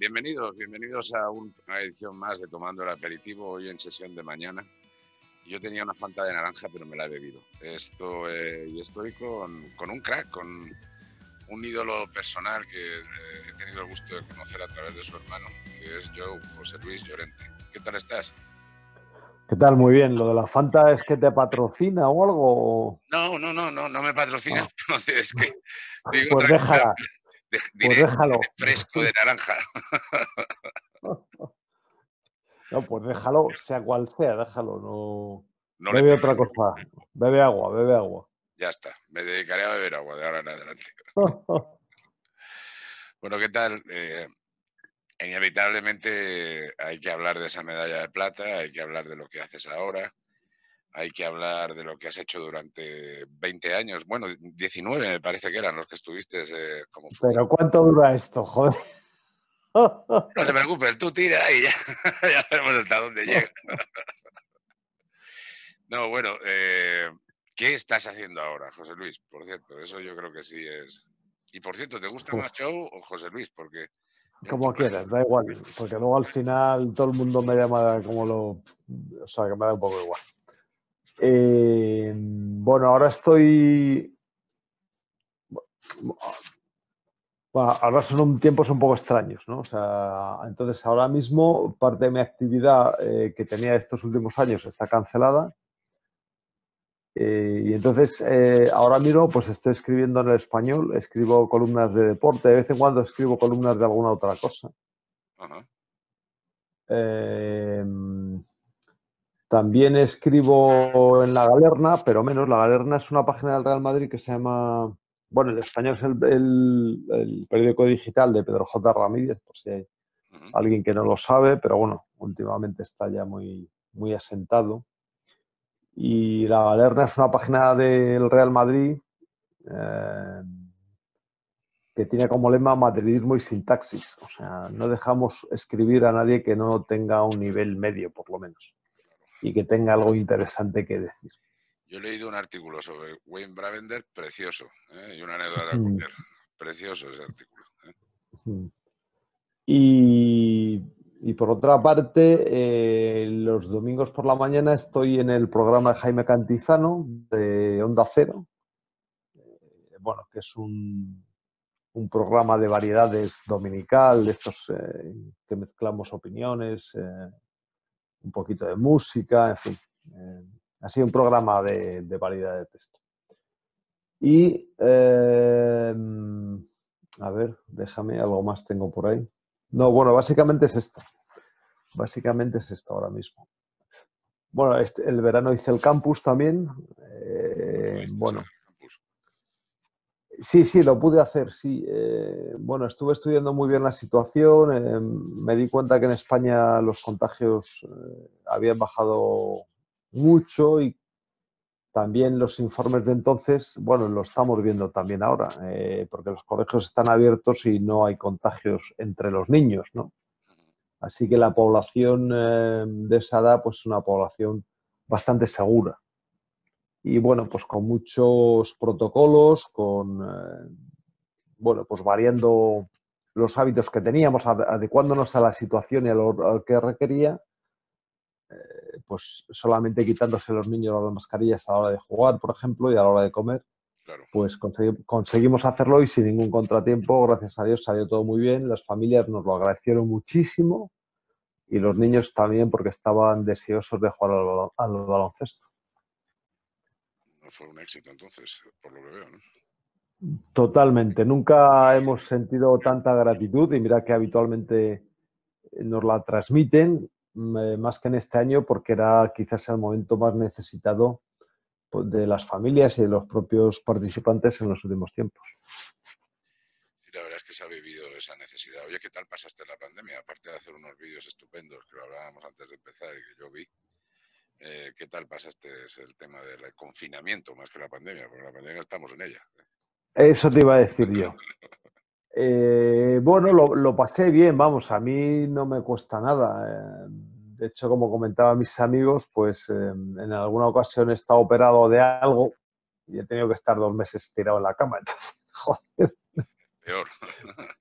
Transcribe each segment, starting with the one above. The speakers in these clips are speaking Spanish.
Bienvenidos a una edición más de Tomando el Aperitivo, hoy en sesión de mañana. Yo tenía una Fanta de naranja, pero me la he bebido. Y estoy con un crack, con un ídolo personal que he tenido el gusto de conocer a través de su hermano, que es José Luis Llorente. ¿Qué tal estás? ¿Qué tal? Muy bien. ¿Lo de la Fanta es que te patrocina o algo? No me patrocina. No. Es que digo Pues déjala. Diré Déjalo. fresco de naranja. No, pues déjalo, sea cual sea, déjalo. No le Bebe pego. otra cosa. Bebe agua. Ya está. Me dedicaré a beber agua de ahora en adelante. Bueno, ¿qué tal? Inevitablemente hay que hablar de esa medalla de plata, hay que hablar de lo que haces ahora, hay que hablar de lo que has hecho durante 20 años, bueno, 19 me parece que eran los que estuviste como futbolista. ¿Pero cuánto dura esto, joder? No te preocupes, tú tira y ya veremos hasta dónde llega. No, bueno, ¿qué estás haciendo ahora, José Luis? Por cierto, eso yo creo que sí es... Y por cierto, ¿te gusta más Show o José Luis? Porque... Como quieras, da igual, porque luego al final todo el mundo me llama O sea, que me da un poco igual. Bueno, ahora estoy... Bueno, ahora son tiempos un poco extraños, ¿no? O sea, entonces ahora mismo parte de mi actividad que tenía estos últimos años está cancelada. Y entonces ahora mismo pues estoy escribiendo en el español, escribo columnas de deporte, de vez en cuando escribo columnas de alguna otra cosa. Ajá. También escribo en La Galerna, pero menos. La Galerna es una página del Real Madrid que se llama... Bueno, el español es el periódico digital de Pedro J. Ramírez, por si hay alguien que no lo sabe, pero bueno, últimamente está ya muy, muy asentado. Y La Galerna es una página del Real Madrid que tiene como lema madridismo y sintaxis. O sea, no dejamos escribir a nadie que no tenga un nivel medio, por lo menos, y que tenga algo interesante que decir. Yo he leído un artículo sobre Wayne Bravender precioso, y una anécdota con él. Precioso ese artículo. Y por otra parte, los domingos por la mañana estoy en el programa de Jaime Cantizano de Onda Cero, bueno, que es un programa de variedades dominical, de estos que mezclamos opiniones, un poquito de música, en fin. Así un programa de variedad de texto. Y, a ver, déjame, algo más tengo por ahí. No, bueno, básicamente es esto. Básicamente es esto ahora mismo. Bueno, el verano hice el campus también. Bueno. Sí, lo pude hacer, sí. Bueno, estuve estudiando muy bien la situación. Me di cuenta que en España los contagios habían bajado mucho y también los informes de entonces, bueno, lo estamos viendo también ahora, porque los colegios están abiertos y no hay contagios entre los niños, ¿no? Así que la población de esa edad, pues es una población bastante segura. Y bueno, pues con muchos protocolos, bueno, pues variando los hábitos que teníamos, adecuándonos a la situación y a lo que requería, pues solamente quitándose los niños las mascarillas a la hora de jugar, por ejemplo, y a la hora de comer, claro. Pues conseguimos hacerlo y sin ningún contratiempo, gracias a Dios, salió todo muy bien. Las familias nos lo agradecieron muchísimo y los niños también porque estaban deseosos de jugar al baloncesto. No fue un éxito entonces, por lo que veo, ¿no? Totalmente. Nunca hemos sentido tanta gratitud y mira que habitualmente nos la transmiten, más que en este año, porque era quizás el momento más necesitado de las familias y de los propios participantes en los últimos tiempos. Sí, la verdad es que se ha vivido esa necesidad. Oye, ¿qué tal pasaste la pandemia? Aparte de hacer unos vídeos estupendos que lo hablábamos antes de empezar y que yo vi, ¿qué tal pasaste el tema del confinamiento más que la pandemia? Porque la pandemia estamos en ella. Eso te iba a decir yo. Bueno, lo pasé bien, vamos, a mí no me cuesta nada. De hecho, como comentaba a mis amigos, pues en alguna ocasión he estado operado de algo y he tenido que estar 2 meses tirado en la cama. Entonces, joder. Peor.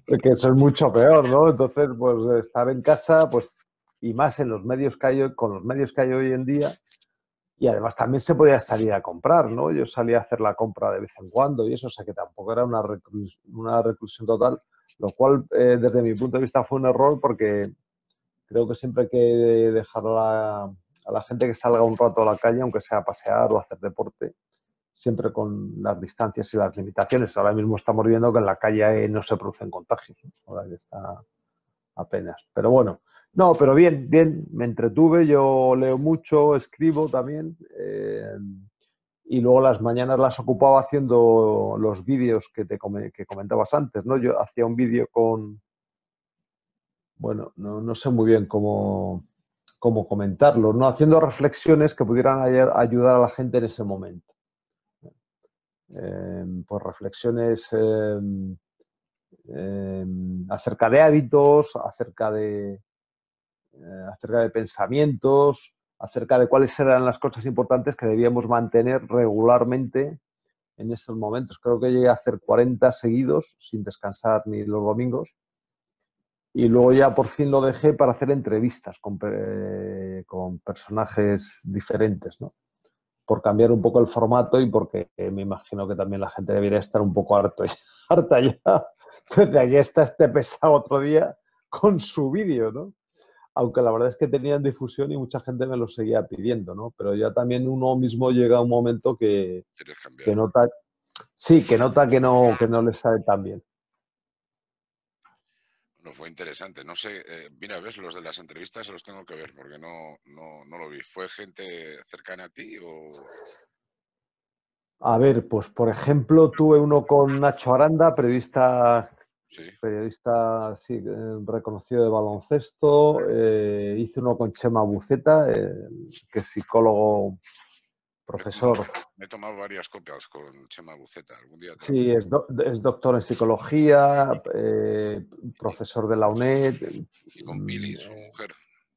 que eso es mucho peor, ¿no? Entonces, pues estar en casa, pues, y más en los medios que hay, con los medios que hay hoy en día, y además también se podía salir a comprar, ¿no? Yo salía a hacer la compra de vez en cuando y eso, o sea que tampoco era una reclusión total, lo cual desde mi punto de vista fue un error porque creo que siempre hay que dejar a la gente que salga un rato a la calle, aunque sea a pasear o a hacer deporte, siempre con las distancias y las limitaciones. Ahora mismo estamos viendo que en la calle no se producen contagios, ¿no? Ahora que está apenas. Pero bueno, no, pero bien, bien, me entretuve, yo leo mucho, escribo también, y luego las mañanas las ocupaba haciendo los vídeos que comentabas antes, ¿no? Yo hacía un vídeo con, bueno, no sé muy bien cómo comentarlo, ¿no? Haciendo reflexiones que pudieran ayudar a la gente en ese momento. Pues reflexiones acerca de hábitos, acerca de pensamientos, acerca de cuáles eran las cosas importantes que debíamos mantener regularmente en esos momentos. Creo que llegué a hacer 40 seguidos, sin descansar ni los domingos, y luego ya por fin lo dejé para hacer entrevistas con personajes diferentes, ¿no? Por cambiar un poco el formato y porque me imagino que también la gente debería estar un poco harta ya. Entonces, aquí está este pesado otro día con su vídeo, ¿no? Aunque la verdad es que tenían difusión y mucha gente me lo seguía pidiendo, ¿no? Pero ya también uno mismo llega a un momento ¿Quieres cambiar? que nota, sí, que no le sale tan bien. No fue interesante. No sé, mira, ves, los de las entrevistas se los tengo que ver porque no lo vi. ¿Fue gente cercana a ti o...? A ver, pues por ejemplo, tuve uno con Nacho Aranda, Sí, periodista sí, reconocido de baloncesto. Hice uno con Chema Buceta, que es psicólogo, me he profesor. tomado, me he tomado varias copias con Chema Buceta. Algún día te lo... Sí, es doctor en psicología, profesor de la UNED. Y con Pili, su mujer.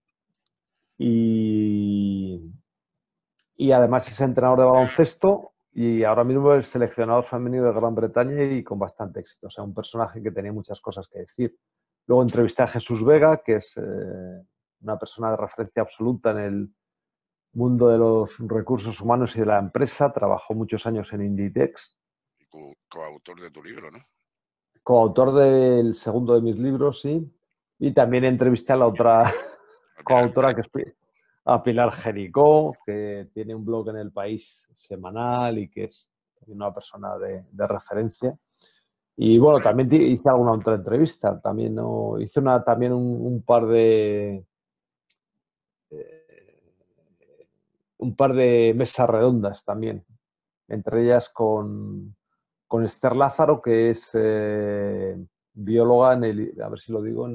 Y, y además es entrenador de baloncesto y ahora mismo es seleccionador femenino de Gran Bretaña y con bastante éxito. O sea, un personaje que tenía muchas cosas que decir. Luego entrevisté a Jesús Vega, que es una persona de referencia absoluta en el mundo de los recursos humanos y de la empresa. Trabajó muchos años en Inditex. Y coautor de tu libro, ¿no? Coautor del segundo de mis libros, sí. Y también entrevisté a la otra Al final, coautora, que es a Pilar Jericó, que tiene un blog en El País semanal y que es una persona de referencia. Y bueno, también hice alguna otra entrevista. También hice también un par de mesas redondas también, entre ellas con Esther Lázaro, que es bióloga a ver si lo digo,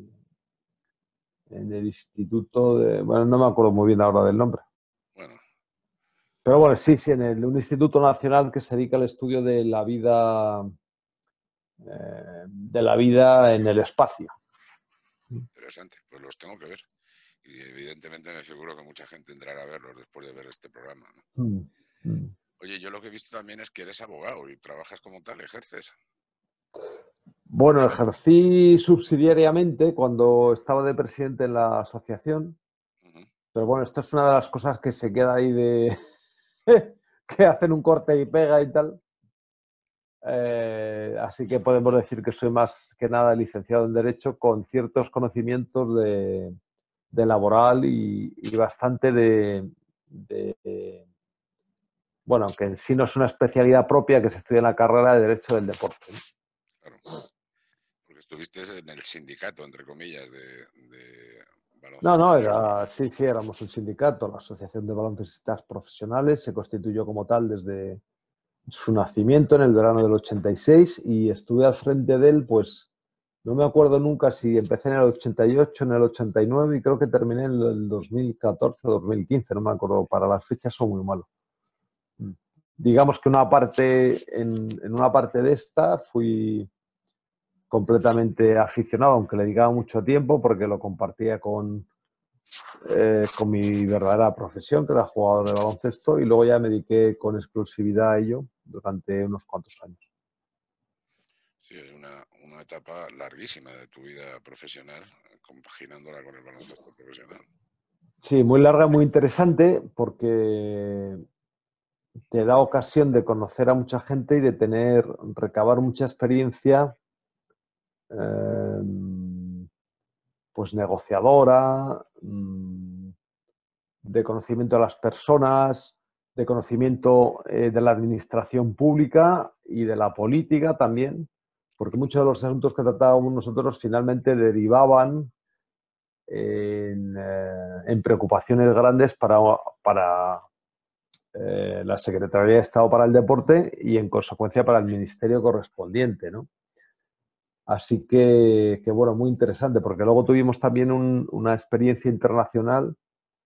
en el instituto bueno, no me acuerdo muy bien ahora del nombre. bueno, Pero bueno, sí, sí, un instituto nacional que se dedica al estudio de la vida en el espacio. interesante. Pues los tengo que ver. Y evidentemente me figuro que mucha gente entrará a verlos después de ver este programa, ¿no? Mm, mm. Oye, yo lo que he visto también es que eres abogado y trabajas como tal, ejerces. Bueno, ejercí subsidiariamente cuando estaba de presidente en la asociación, Ujú. pero bueno, esto es una de las cosas que se queda ahí de que hacen un corte y pega y tal. Así que podemos decir que soy más que nada licenciado en Derecho con ciertos conocimientos de laboral y bastante bueno, que en sí no es una especialidad propia que se estudia en la carrera de Derecho del Deporte, ¿no? Claro, porque estuviste en el sindicato, entre comillas, de No, baloncesto. no, sí, sí, éramos un sindicato, la Asociación de Baloncestistas Profesionales, se constituyó como tal desde su nacimiento en el verano del 86 y estuve al frente de él, pues no me acuerdo nunca si empecé en el 88, en el 89 y creo que terminé en el 2014 o 2015, no me acuerdo, para las fechas son muy malos. Digamos que en una parte de esta fui completamente aficionado, aunque le dedicaba mucho tiempo porque lo compartía con mi verdadera profesión, que era jugador de baloncesto, y luego ya me dediqué con exclusividad a ello durante unos cuantos años. Sí, hay una etapa larguísima de tu vida profesional, compaginándola con el baloncesto profesional. Sí, muy larga, muy interesante, porque te da ocasión de conocer a mucha gente y de recabar mucha experiencia, pues negociadora, de conocimiento de las personas, de conocimiento de la administración pública y de la política también, porque muchos de los asuntos que tratábamos nosotros finalmente derivaban en preocupaciones grandes para la Secretaría de Estado para el Deporte y, en consecuencia, para el ministerio correspondiente, ¿no? Así que, bueno, muy interesante, porque luego tuvimos también una experiencia internacional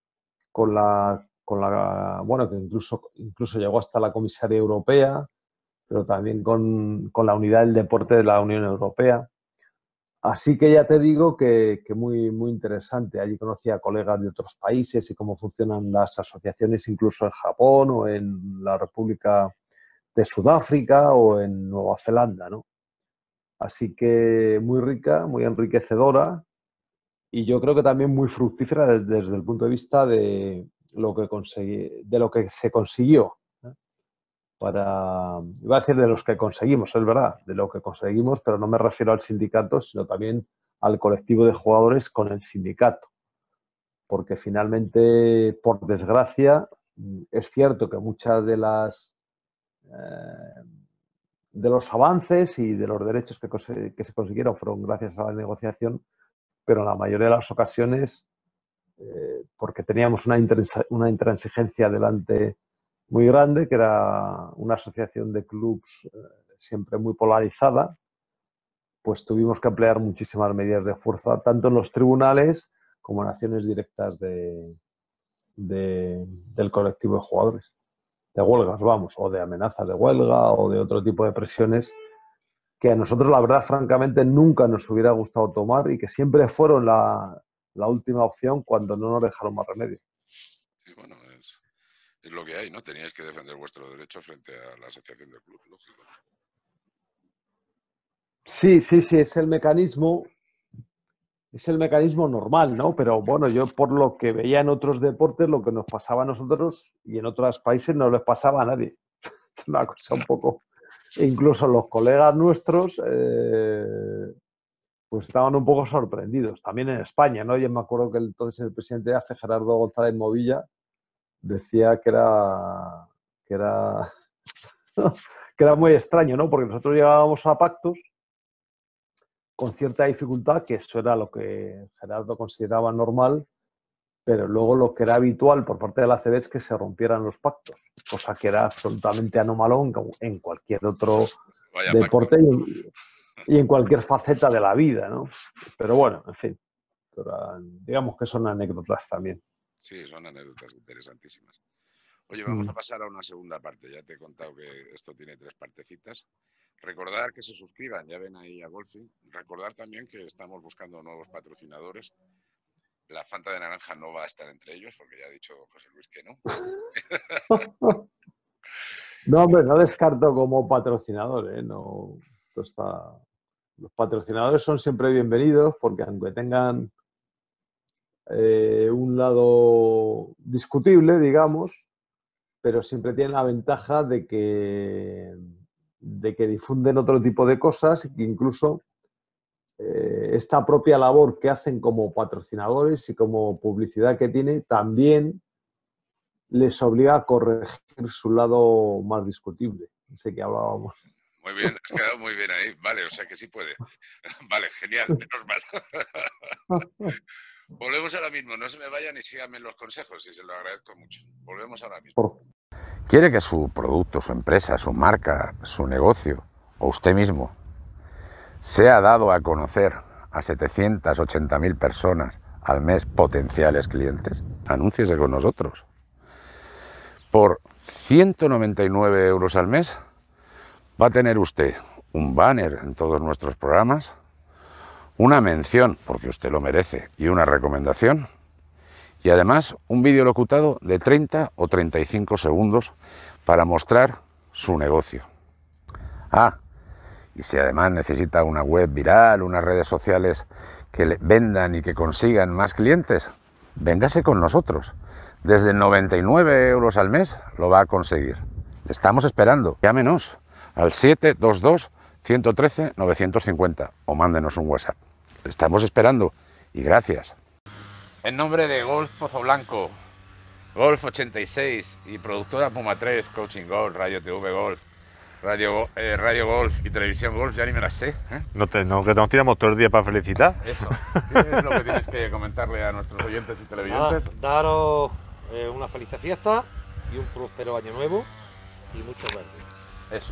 bueno, que incluso llegó hasta la comisaría europea, pero también con la unidad del deporte de la Unión Europea. Así que ya te digo que muy, muy interesante. Allí conocí a colegas de otros países y cómo funcionan las asociaciones incluso en Japón o en la República de Sudáfrica o en Nueva Zelanda, ¿no? Así que muy rica, muy enriquecedora, y yo creo que también muy fructífera desde el punto de vista de lo que se consiguió, ¿eh? Iba a decir de los que conseguimos, es verdad, de lo que conseguimos, pero no me refiero al sindicato, sino también al colectivo de jugadores con el sindicato. Porque finalmente, por desgracia, es cierto que muchas de los avances y de los derechos que se consiguieron fueron gracias a la negociación, pero en la mayoría de las ocasiones, porque teníamos una intransigencia delante muy grande, que era una asociación de clubs siempre muy polarizada, pues tuvimos que emplear muchísimas medidas de fuerza, tanto en los tribunales como en acciones directas del colectivo de jugadores, de huelgas, vamos, o de amenazas de huelga o de otro tipo de presiones que a nosotros, la verdad, francamente, nunca nos hubiera gustado tomar y que siempre fueron la última opción cuando no nos dejaron más remedio. Sí, bueno, es lo que hay, ¿no? Teníais que defender vuestros derechos frente a la asociación de clubes, lógico. Sí, es el mecanismo normal, ¿no? Pero bueno, yo por lo que veía en otros deportes, lo que nos pasaba a nosotros y en otros países no les pasaba a nadie. Es una cosa un poco... E incluso los colegas nuestros pues estaban un poco sorprendidos. También en España, ¿no? Yo me acuerdo que entonces el presidente de AFE, Gerardo González Movilla, decía que era que era muy extraño, ¿no? Porque nosotros llegábamos a pactos con cierta dificultad, que eso era lo que Gerardo consideraba normal, pero luego lo que era habitual por parte de la ACB es que se rompieran los pactos, cosa que era absolutamente anómalo en cualquier otro deporte y en cualquier faceta de la vida, ¿no? Pero bueno, en fin, digamos que son anécdotas también. Sí, son anécdotas interesantísimas. Oye, vamos a pasar a una segunda parte. Ya te he contado que esto tiene 3 partecitas. Recordar que se suscriban, ya ven ahí a Golfi. Recordar también que estamos buscando nuevos patrocinadores. La Fanta de naranja no va a estar entre ellos, porque ya ha dicho José Luis que no. No, hombre, no descarto como patrocinador, ¿eh? No, los patrocinadores son siempre bienvenidos, porque aunque tengan un lado discutible, digamos, pero siempre tienen la ventaja de que difunden otro tipo de cosas y que incluso esta propia labor que hacen como patrocinadores y como publicidad que tiene también les obliga a corregir su lado más discutible. Ese que hablábamos. Muy bien, has quedado muy bien ahí. Vale, o sea que sí puede. Vale, genial, menos mal. Volvemos ahora mismo, no se me vayan y síganme los consejos y se lo agradezco mucho. Volvemos ahora mismo. ¿Quiere que su producto, su empresa, su marca, su negocio o usted mismo sea dado a conocer a 780.000 personas al mes potenciales clientes? Anúnciese con nosotros. Por 199 euros al mes va a tener usted un banner en todos nuestros programas, una mención, porque usted lo merece, y una recomendación, y además un vídeo locutado de 30 o 35 segundos para mostrar su negocio. Ah, Y si además necesita una web viral, unas redes sociales que le vendan y que consigan más clientes, véngase con nosotros. Desde 99 € al mes lo va a conseguir. Le estamos esperando. Llámenos al 722-113-950 o mándenos un WhatsApp. Le estamos esperando y gracias. En nombre de Golf Pozo Blanco, Golf 86 y productora Puma 3, Coaching Golf, Radio TV Golf, Radio Golf y Televisión Golf, ya ni me las sé. No, que nos tiramos todo el día para felicitar. Eso. ¿Qué es lo que tienes que comentarle a nuestros oyentes y televidentes? Daros una feliz fiesta y un próspero año nuevo y mucho verde. Eso.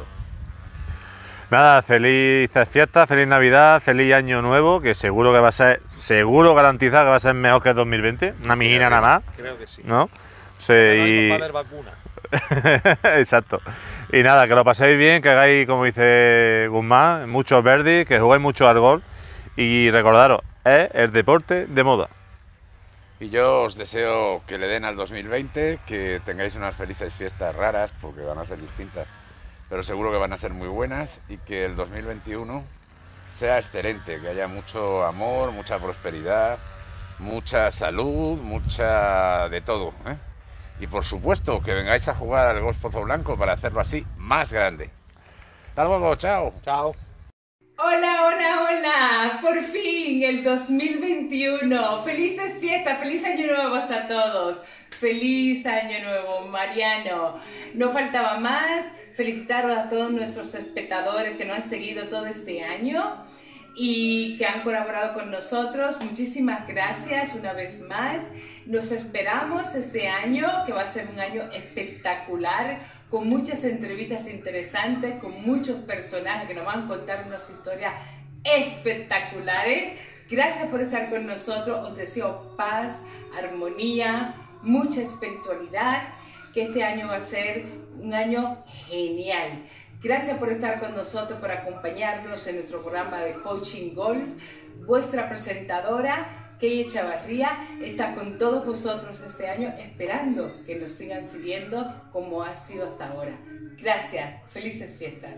Nada, felices fiestas, feliz Navidad, feliz año nuevo, que seguro que va a ser, seguro garantizado que va a ser mejor que el 2020, una mijina nada más. Creo que sí. ¿No? Sí, y... va a haber vacuna. Exacto. Y nada, que lo paséis bien, que hagáis, como dice Guzmán, muchos verdes, que juguéis mucho al golf y recordaros, es el deporte de moda. Y yo os deseo que le den al 2020, que tengáis unas felices fiestas raras, porque van a ser distintas, pero seguro que van a ser muy buenas, y que el 2021 sea excelente, que haya mucho amor, mucha prosperidad, mucha salud, mucha de todo, ¿eh? Y por supuesto que vengáis a jugar al Golf Pozo Blanco para hacerlo así más grande. Hasta luego, chao. Chao. Hola, hola, hola, por fin el 2021, felices fiestas, feliz año nuevo a todos, feliz año nuevo Mariano, no faltaba más, felicitaros a todos nuestros espectadores que nos han seguido todo este año y que han colaborado con nosotros, muchísimas gracias una vez más, nos esperamos este año que va a ser un año espectacular, con muchas entrevistas interesantes, con muchos personajes que nos van a contar unas historias espectaculares. Gracias por estar con nosotros, os deseo paz, armonía, mucha espiritualidad, que este año va a ser un año genial. Gracias por estar con nosotros, por acompañarnos en nuestro programa de Coaching Golf. Vuestra presentadora, Key Chavarría, está con todos vosotros este año esperando que nos sigan siguiendo como ha sido hasta ahora. Gracias, felices fiestas.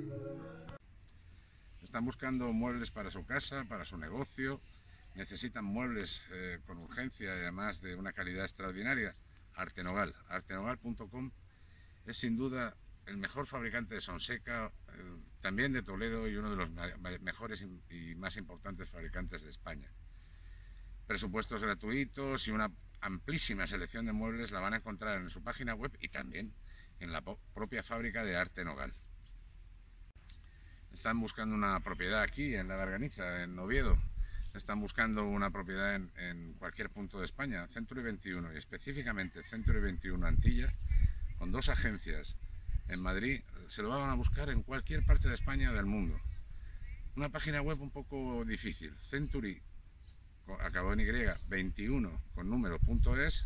Están buscando muebles para su casa, para su negocio, necesitan muebles con urgencia y además de una calidad extraordinaria. Artenogal, artenogal.com es sin duda el mejor fabricante de Sonseca, también de Toledo y uno de los mejores y más importantes fabricantes de España. Presupuestos gratuitos y una amplísima selección de muebles la van a encontrar en su página web y también en la propia fábrica de Arte Nogal. Están buscando una propiedad aquí en La Garganiza, en Oviedo. Están buscando una propiedad en cualquier punto de España, Century 21 y específicamente Century 21 Antilla, con 2 agencias en Madrid. Se lo van a buscar en cualquier parte de España o del mundo. Una página web un poco difícil, Century acabó en Y, 21 con número.es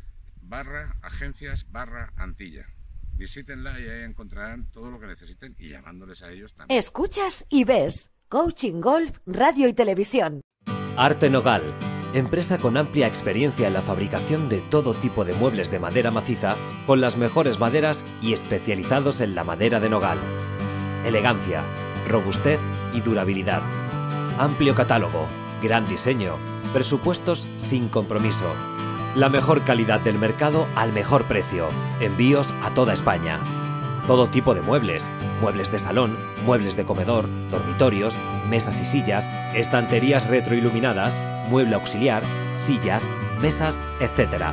/agencias/Antilla. Visítenla y ahí encontrarán todo lo que necesiten y llamándoles a ellos también. Escuchas y ves Coaching Golf, Radio y Televisión. Arte Nogal, empresa con amplia experiencia en la fabricación de todo tipo de muebles de madera maciza con las mejores maderas y especializados en la madera de nogal. Elegancia, robustez y durabilidad. Amplio catálogo, gran diseño, presupuestos sin compromiso. La mejor calidad del mercado al mejor precio. Envíos a toda España. Todo tipo de muebles, muebles de salón, muebles de comedor, dormitorios, mesas y sillas, estanterías retroiluminadas, mueble auxiliar, sillas, mesas, etc.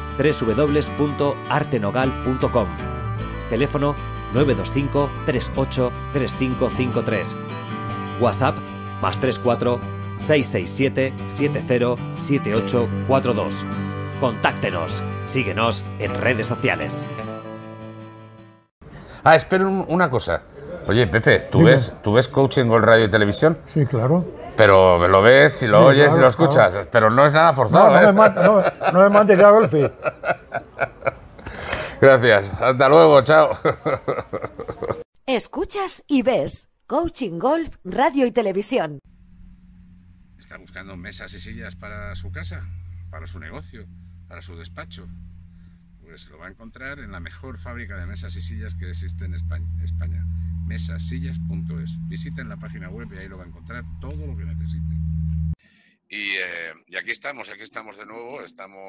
www.artenogal.com. Teléfono 925 38 3553. WhatsApp +34 667 707842. Contáctenos, síguenos en redes sociales. Espera una cosa. Oye, Pepe, ¿tú ves Coaching Golf, Radio y Televisión? Sí, claro. Pero lo ves y lo oyes y lo escuchas, claro. Pero no es nada forzado. No me mates ya, Golfi. Gracias. Hasta luego, chao. Escuchas y ves Coaching Golf, Radio y Televisión. ¿Está buscando mesas y sillas para su casa, para su negocio, para su despacho? Pues lo va a encontrar en la mejor fábrica de mesas y sillas que existe en España. mesasillas.es. Visiten la página web y ahí lo va a encontrar todo lo que necesite. Y aquí estamos de nuevo.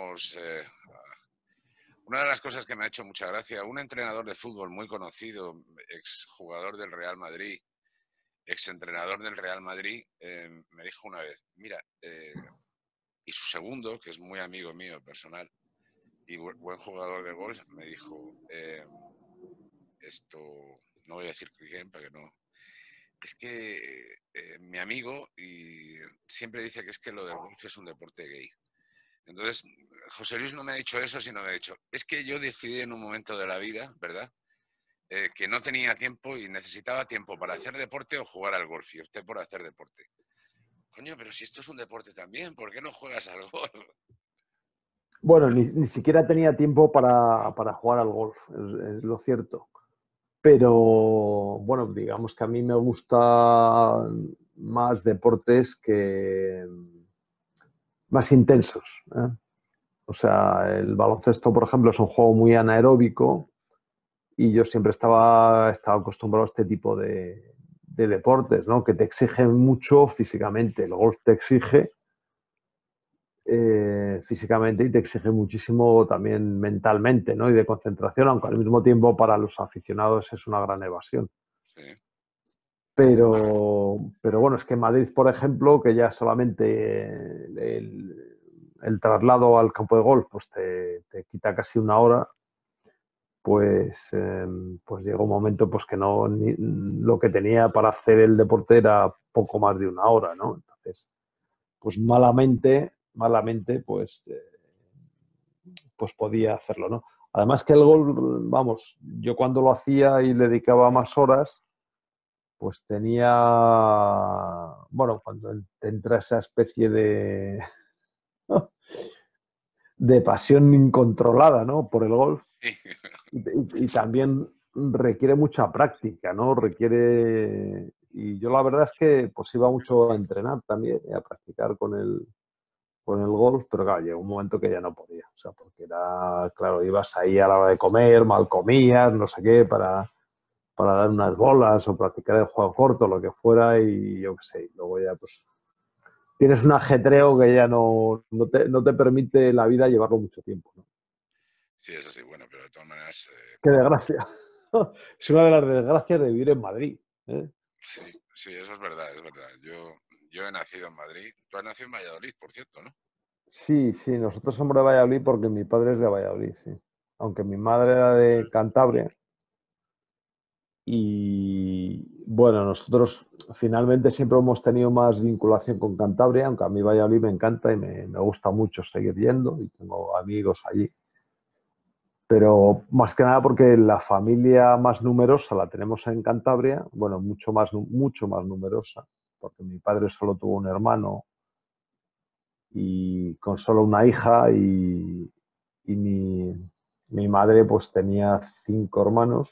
Una de las cosas que me ha hecho mucha gracia, un entrenador de fútbol muy conocido, exjugador del Real Madrid, exentrenador del Real Madrid, me dijo una vez, mira, y su segundo, que es muy amigo mío personal y buen jugador de golf, me dijo, esto, no voy a decir quién para que no... Es que mi amigo y siempre dice que es que lo del golf es un deporte gay. Entonces, José Luis no me ha dicho eso, sino me ha dicho, es que yo decidí en un momento de la vida, ¿verdad?, que no tenía tiempo y necesitaba tiempo para hacer deporte o jugar al golf, y opté por hacer deporte. Coño, pero si esto es un deporte también, ¿por qué no juegas al golf? Bueno, ni siquiera tenía tiempo para jugar al golf, es lo cierto. Pero, bueno, digamos que a mí me gustan más deportes más intensos, ¿eh? O sea, el baloncesto, por ejemplo, es un juego muy anaeróbico y yo siempre estaba acostumbrado a este tipo de deportes, ¿no? Que te exigen mucho físicamente. El golf te exige físicamente y te exige muchísimo también mentalmente, ¿no? Y de concentración, aunque al mismo tiempo para los aficionados es una gran evasión. Sí. Pero bueno, es que en Madrid, por ejemplo, que ya solamente el traslado al campo de golf pues te quita casi una hora, pues llegó un momento pues que lo que tenía para hacer el deporte era poco más de una hora, ¿no? Entonces, pues malamente pues podía hacerlo, ¿no? Además que el golf, vamos, yo cuando lo hacía y le dedicaba más horas, pues tenía, bueno, cuando te entra esa especie de pasión incontrolada, ¿no?, por el golf, y también requiere mucha práctica, ¿no? Y yo la verdad es que pues iba mucho a entrenar también, a practicar con el golf, pero claro, llegó un momento que ya no podía, o sea, porque era, claro, ibas ahí a la hora de comer, mal comías, no sé qué, para dar unas bolas o practicar el juego corto, lo que fuera, y yo qué sé, y luego ya pues tienes un ajetreo que ya no te permite la vida llevarlo mucho tiempo, ¿no? Sí, eso sí, bueno, pero de todas maneras... Qué desgracia. Es una de las desgracias de vivir en Madrid, ¿eh? Sí, eso es verdad, es verdad. Yo he nacido en Madrid. Tú has nacido en Valladolid, por cierto, ¿no? Sí, nosotros somos de Valladolid porque mi padre es de Valladolid, sí. Aunque mi madre era de Cantabria. Y bueno, nosotros finalmente siempre hemos tenido más vinculación con Cantabria, aunque a mí Valladolid me encanta y me gusta mucho seguir yendo y tengo amigos allí. Pero más que nada porque la familia más numerosa la tenemos en Cantabria, bueno, mucho más numerosa, porque mi padre solo tuvo un hermano y con solo una hija, y mi madre pues tenía 5 hermanos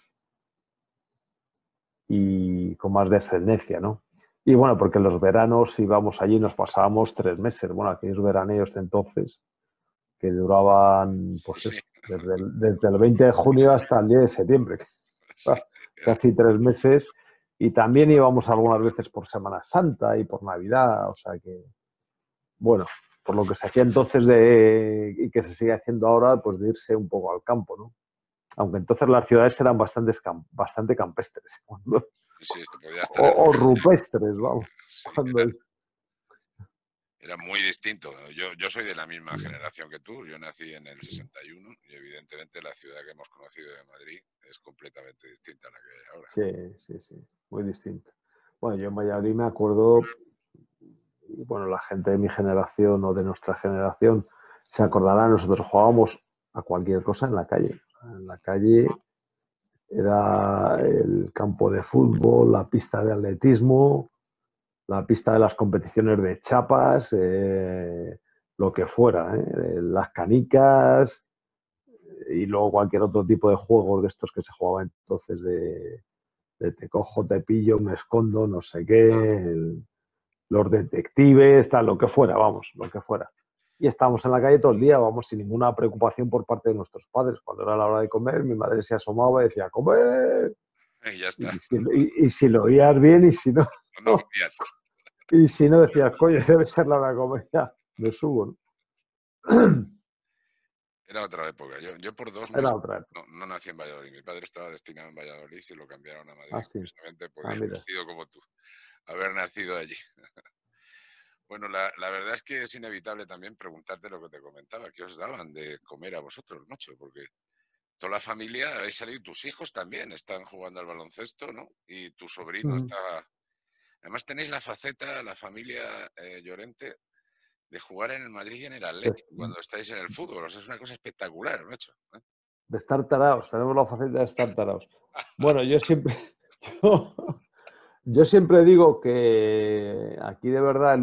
y con más descendencia, ¿no? Y bueno, porque en los veranos íbamos allí y nos pasábamos 3 meses, bueno, aquellos veraneos de entonces que duraban pues eso, desde el 20 de junio hasta el 10 de septiembre, casi 3 meses, y también íbamos algunas veces por Semana Santa y por Navidad, o sea que, bueno, por lo que se hacía entonces y que se sigue haciendo ahora, pues de irse un poco al campo, ¿no? Aunque entonces las ciudades eran bastante campestres. Sí, se podía estar o rupestres, vamos. Sí, Cuando... era muy distinto. Yo soy de la misma generación que tú. Yo nací en el 61 y evidentemente la ciudad que hemos conocido de Madrid es completamente distinta a la que hay ahora. Sí, muy distinta. Bueno, yo en Valladolid me acuerdo, y bueno, la gente de mi generación o de nuestra generación se acordará, nosotros jugábamos a cualquier cosa en la calle. En la calle era el campo de fútbol, la pista de atletismo, la pista de las competiciones de chapas, lo que fuera, las canicas y luego cualquier otro tipo de juegos de estos que se jugaban entonces de te cojo, te pillo, me escondo, no sé qué, los detectives, tal, lo que fuera, vamos, lo que fuera. Y estábamos en la calle todo el día, vamos, sin ninguna preocupación por parte de nuestros padres. Cuando era la hora de comer, mi madre se asomaba y decía, ¡comer! Y ya está. Y si lo oías bien y si no, No volvías. y si no decías, coño, debe ser la hora de comer, ya, me subo, ¿no? Era otra época. Yo por 2 meses Era otra época. no nací en Valladolid. Mi padre estaba destinado en Valladolid y lo cambiaron a Madrid. Ah, sí. Precisamente podía Ah, haber mira. sido como tú, haber nacido allí. Bueno, la verdad es que es inevitable también preguntarte lo que te comentaba. ¿Qué os daban de comer a vosotros, macho? Porque toda la familia habéis salido, tus hijos también están jugando al baloncesto, ¿no? Y tu sobrino Ujú. está... Además tenéis la faceta, la familia Llorente, de jugar en el Madrid y en el Atlético cuando estáis en el fútbol. O sea, es una cosa espectacular, macho. De estar tarados, tenemos la facilidad de estar tarados. Bueno, yo siempre, yo, yo siempre digo que aquí de verdad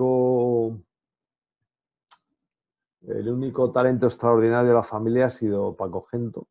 el único talento extraordinario de la familia ha sido Paco Gento,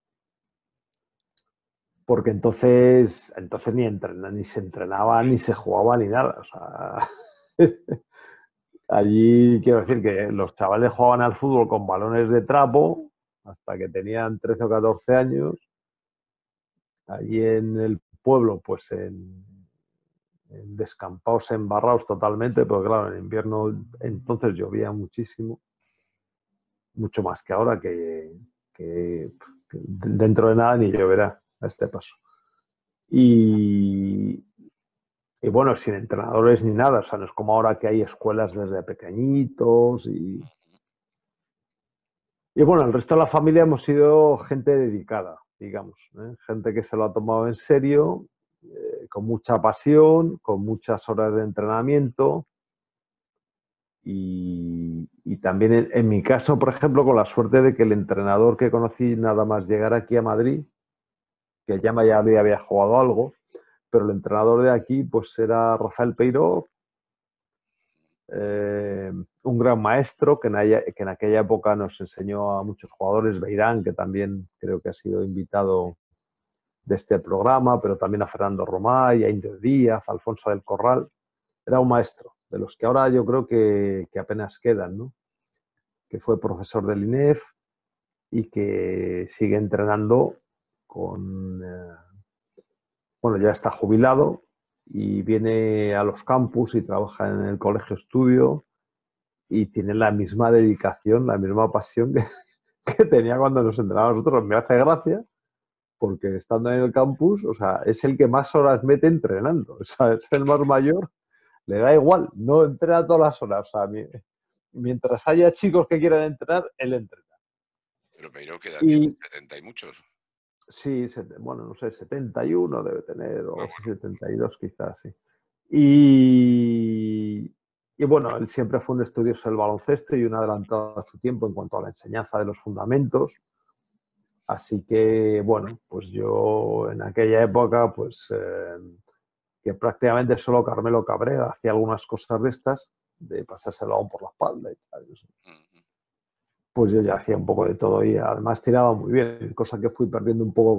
porque entonces ni se entrenaba, ni se jugaba, ni nada. O sea, allí quiero decir que los chavales jugaban al fútbol con balones de trapo hasta que tenían 13 o 14 años. Allí en el pueblo, pues en descampados, embarrados totalmente, porque claro, en invierno entonces llovía muchísimo, mucho más que ahora, que dentro de nada ni lloverá a este paso. Y bueno, sin entrenadores ni nada, o sea, no es como ahora que hay escuelas desde pequeñitos y bueno, el resto de la familia hemos sido gente dedicada, digamos, ¿eh? Gente que se lo ha tomado en serio, con mucha pasión, con muchas horas de entrenamiento y también en mi caso, por ejemplo, con la suerte de que el entrenador que conocí nada más llegar aquí a Madrid, que ya me había jugado algo, pero el entrenador de aquí pues era Rafael Peiró, un gran maestro que en aquella época nos enseñó a muchos jugadores, Beirán, que también creo que ha sido invitado de este programa, pero también a Fernando Romay, a Indio Díaz, a Alfonso del Corral. Era un maestro, de los que ahora yo creo que apenas quedan, ¿no? Que fue profesor del INEF y que sigue entrenando bueno, ya está jubilado y viene a los campus y trabaja en el colegio estudio y tiene la misma dedicación, la misma pasión que tenía cuando nos entrenábamos nosotros. Me hace gracia porque estando en el campus, o sea, es el que más horas mete entrenando. O sea, es el más mayor, le da igual, no entrena todas las horas. O sea, mientras haya chicos que quieran entrenar, él entrena. Pero Peiro, ¿qué edad tiene? Y 70 y muchos. sí, bueno, no sé, 71 debe tener, o Ah, bueno. 72 quizás, sí. Y bueno, él siempre fue un estudioso del baloncesto y un adelantado a su tiempo en cuanto a la enseñanza de los fundamentos. Así que, bueno, pues yo en aquella época, pues que prácticamente solo Carmelo Cabrera hacía algunas cosas de estas, de pasarse el balón por la espalda y tal. Pues yo ya hacía un poco de todo y además tiraba muy bien, cosa que fui perdiendo un poco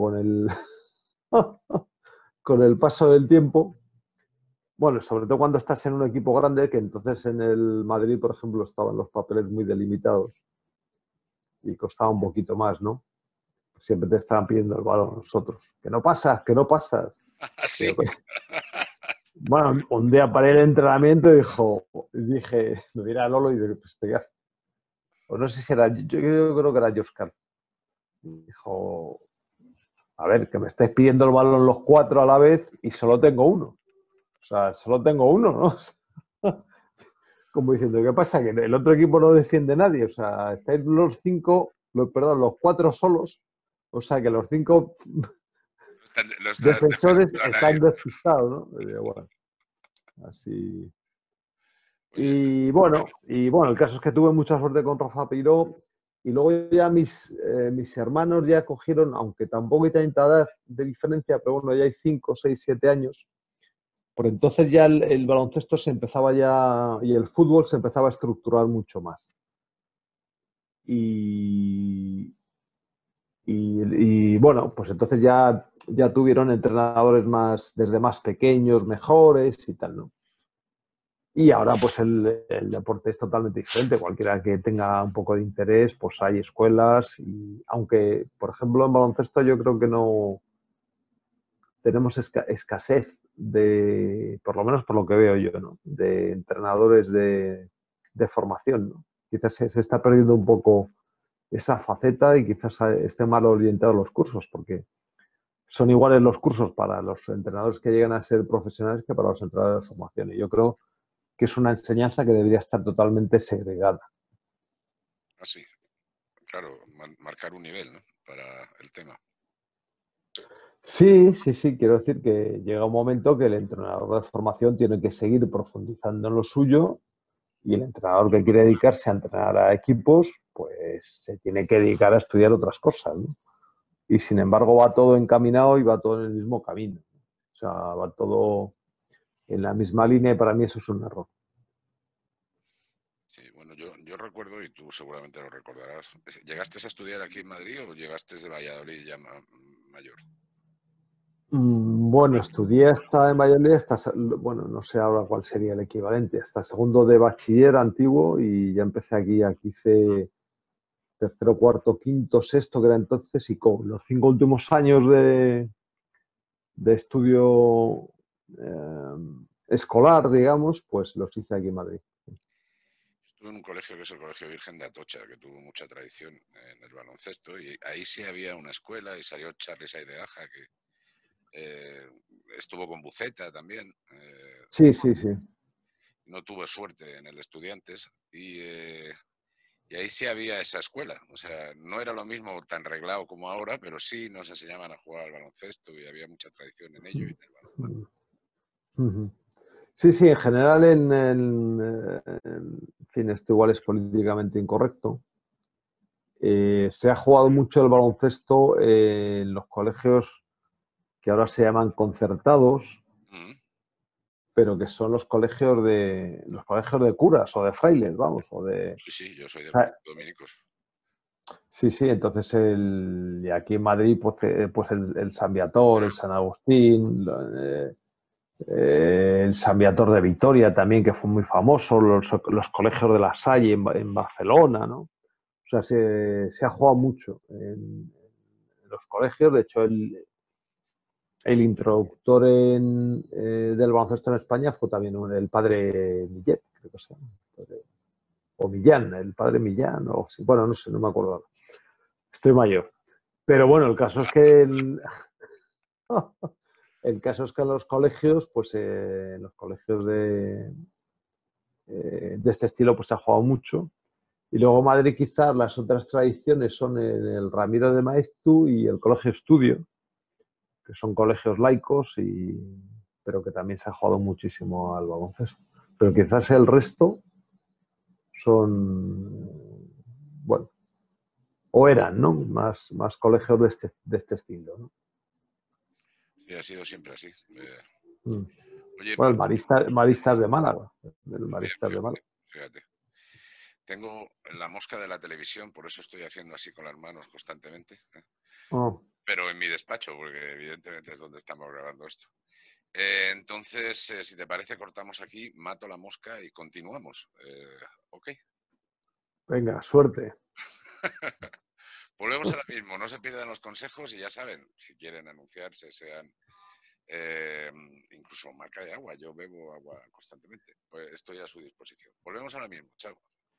con el paso del tiempo. Bueno, sobre todo cuando estás en un equipo grande, que entonces en el Madrid, por ejemplo, estaban los papeles muy delimitados y costaba un poquito más, ¿no? Siempre te estaban pidiendo el balón a nosotros. Que no pasas, que no pasas. ¿Así? Bueno, un día paré el entrenamiento y dije, me mira Lolo y dije, pues te hace. O no sé si era, yo creo que era Joscar. Dijo, a ver, que me estáis pidiendo el balón los 4 a la vez y solo tengo uno. O sea, solo tengo uno, ¿no? Como diciendo, ¿qué pasa? Que el otro equipo no defiende nadie. O sea, estáis los 4 solos. O sea, que los 5 defensores están despistados, ¿no? Y bueno, así. Y bueno, el caso es que tuve mucha suerte con Rafa Peiró y luego ya mis hermanos ya cogieron, aunque tampoco hay tanta edad de diferencia, pero bueno, ya hay 5, 6, 7 años. Por entonces ya el baloncesto se empezaba ya y el fútbol se empezaba a estructurar mucho más. Y bueno, pues entonces ya tuvieron entrenadores desde más pequeños, mejores y tal, ¿no? Y ahora pues el deporte es totalmente diferente. Cualquiera que tenga un poco de interés, pues hay escuelas. Y aunque, por ejemplo, en baloncesto yo creo que no tenemos escasez de, por lo menos por lo que veo yo, ¿no? De entrenadores de formación, ¿no? Quizás se está perdiendo un poco esa faceta y quizás esté mal orientados los cursos, porque son iguales los cursos para los entrenadores que llegan a ser profesionales que para los entrenadores de formación. Y yo creo que es una enseñanza que debería estar totalmente segregada. Así, claro, marcar un nivel, ¿no? Para el tema. Sí, quiero decir que llega un momento que el entrenador de formación tiene que seguir profundizando en lo suyo y el entrenador que quiere dedicarse a entrenar a equipos, pues se tiene que dedicar a estudiar otras cosas, ¿no? Y sin embargo va todo encaminado y va todo en el mismo camino. O sea, va todo en la misma línea y para mí eso es un error. Sí, bueno, yo recuerdo, y tú seguramente lo recordarás, ¿llegaste a estudiar aquí en Madrid o llegaste de Valladolid ya mayor? Bueno, estudié hasta en Valladolid, bueno, no sé ahora cuál sería el equivalente, hasta segundo de bachiller antiguo y ya empecé aquí hice tercero, cuarto, quinto, sexto, que era entonces ICO. Los 5 últimos años de estudio escolar, digamos, pues los hice aquí en Madrid. Estuve en un colegio que es el Colegio Virgen de Atocha, que tuvo mucha tradición en el baloncesto y ahí sí había una escuela y salió Charly Saideaja, que estuvo con Buceta también. Sí. No tuve suerte en el Estudiantes y ahí sí había esa escuela. O sea, no era lo mismo tan reglado como ahora, pero sí nos enseñaban a jugar al baloncesto y había mucha tradición en ello y en el baloncesto. Sí, en general, en fin, esto igual es políticamente incorrecto. Se ha jugado mucho el baloncesto en los colegios que ahora se llaman concertados, pero que son los colegios de curas o de frailes, vamos, o de... Sí, yo soy de dominicos. Sí, entonces y aquí en Madrid pues el San Viator, el San Agustín, el San Viator de Vitoria también, que fue muy famoso, los colegios de La Salle en Barcelona, ¿no? O sea, se ha jugado mucho en los colegios. De hecho, el introductor del baloncesto en España fue también el padre Millet, creo que se llama. O Millán, el padre Millán, o sí, bueno, no sé, no me acuerdo ahora. Estoy mayor. Pero bueno, el caso es que el caso es que en los colegios, pues en los colegios de este estilo, pues se ha jugado mucho. Y luego en Madrid quizás las otras tradiciones son el Ramiro de Maeztu y el Colegio Estudio, que son colegios laicos, pero que también se ha jugado muchísimo al baloncesto. Pero quizás el resto son, bueno, o eran, ¿no? Más colegios de este estilo, ¿no? Sí, ha sido siempre así. Oye, bueno, el Maristas de Málaga. El Maristas de Málaga. Fíjate. Tengo la mosca de la televisión, por eso estoy haciendo así con las manos constantemente. Pero en mi despacho, porque evidentemente es donde estamos grabando esto. Entonces, si te parece, cortamos aquí, mato la mosca y continuamos. ¿Ok? Venga, suerte. Volvemos ahora mismo, no se pierdan los consejos y ya saben, si quieren anunciarse, sean incluso marca de agua, yo bebo agua constantemente, pues estoy a su disposición. Volvemos ahora mismo, chao.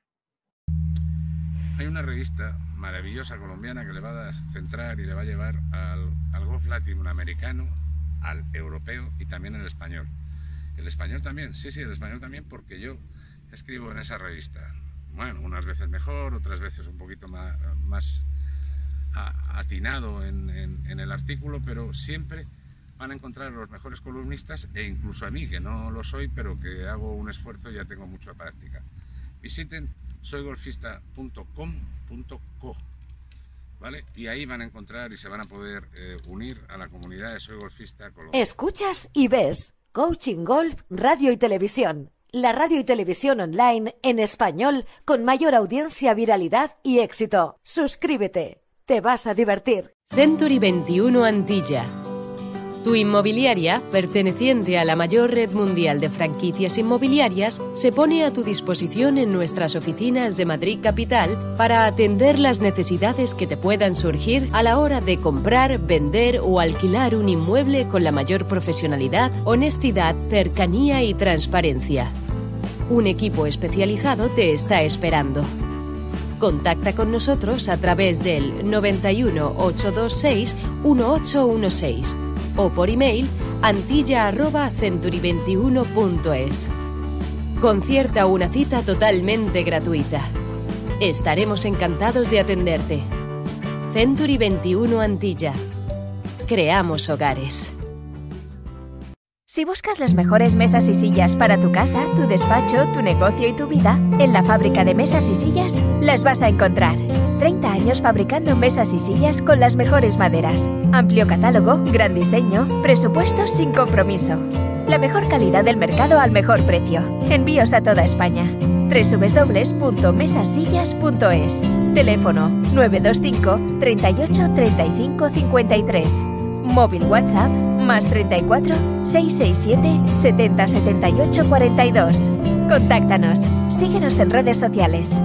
Hay una revista maravillosa colombiana que le va a centrar y le va a llevar al golf latinoamericano, al europeo y también al español. El español también, sí, el español también, porque yo escribo en esa revista. Bueno, unas veces mejor, otras veces un poquito más atinado en el artículo, pero siempre van a encontrar a los mejores columnistas e incluso a mí, que no lo soy, pero que hago un esfuerzo y ya tengo mucha práctica. Visiten soygolfista.com.co, ¿vale? Y ahí van a encontrar y se van a poder unir a la comunidad de Soy Golfista Colombia. Escuchas y ves Coaching Golf, Radio y Televisión. La radio y televisión online en español con mayor audiencia, viralidad y éxito. Suscríbete. Te vas a divertir. Century 21 Antilla. Tu inmobiliaria, perteneciente a la mayor red mundial de franquicias inmobiliarias, se pone a tu disposición en nuestras oficinas de Madrid Capital para atender las necesidades que te puedan surgir a la hora de comprar, vender o alquilar un inmueble con la mayor profesionalidad, honestidad, cercanía y transparencia. Un equipo especializado te está esperando. Contacta con nosotros a través del 91 826 1816 o por email antilla@century21.es. Concierta una cita totalmente gratuita. Estaremos encantados de atenderte. Century 21 Antilla. Creamos hogares. Si buscas las mejores mesas y sillas para tu casa, tu despacho, tu negocio y tu vida, en la Fábrica de Mesas y Sillas las vas a encontrar. 30 años fabricando mesas y sillas con las mejores maderas. Amplio catálogo, gran diseño, presupuestos sin compromiso. La mejor calidad del mercado al mejor precio. Envíos a toda España. www.mesasillas.es. Teléfono 925 38 35 53. Móvil WhatsApp más 34 667 70 78 42. Contáctanos. Síguenos en redes sociales.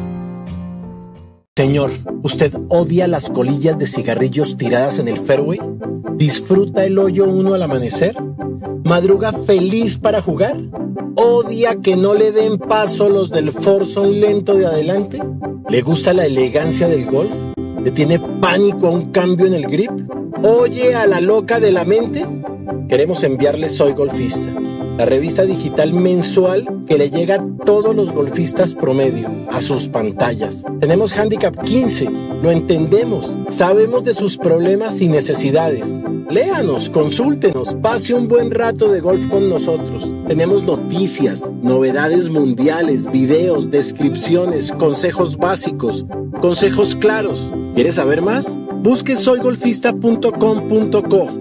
Señor, ¿usted odia las colillas de cigarrillos tiradas en el fairway? ¿Disfruta el hoyo 1 al amanecer? ¿Madruga feliz para jugar? ¿Odia que no le den paso los del foursome lento de adelante? ¿Le gusta la elegancia del golf? ¿Le tiene pánico a un cambio en el grip? ¿Oye a la loca de la mente? Queremos enviarle Soy Golfista, la revista digital mensual que le llega a todos los golfistas promedio, a sus pantallas. Tenemos Handicap 15, lo entendemos, sabemos de sus problemas y necesidades. Léanos, consúltenos, pase un buen rato de golf con nosotros. Tenemos noticias, novedades mundiales, videos, descripciones, consejos básicos, consejos claros. ¿Quieres saber más? Busque soygolfista.com.co,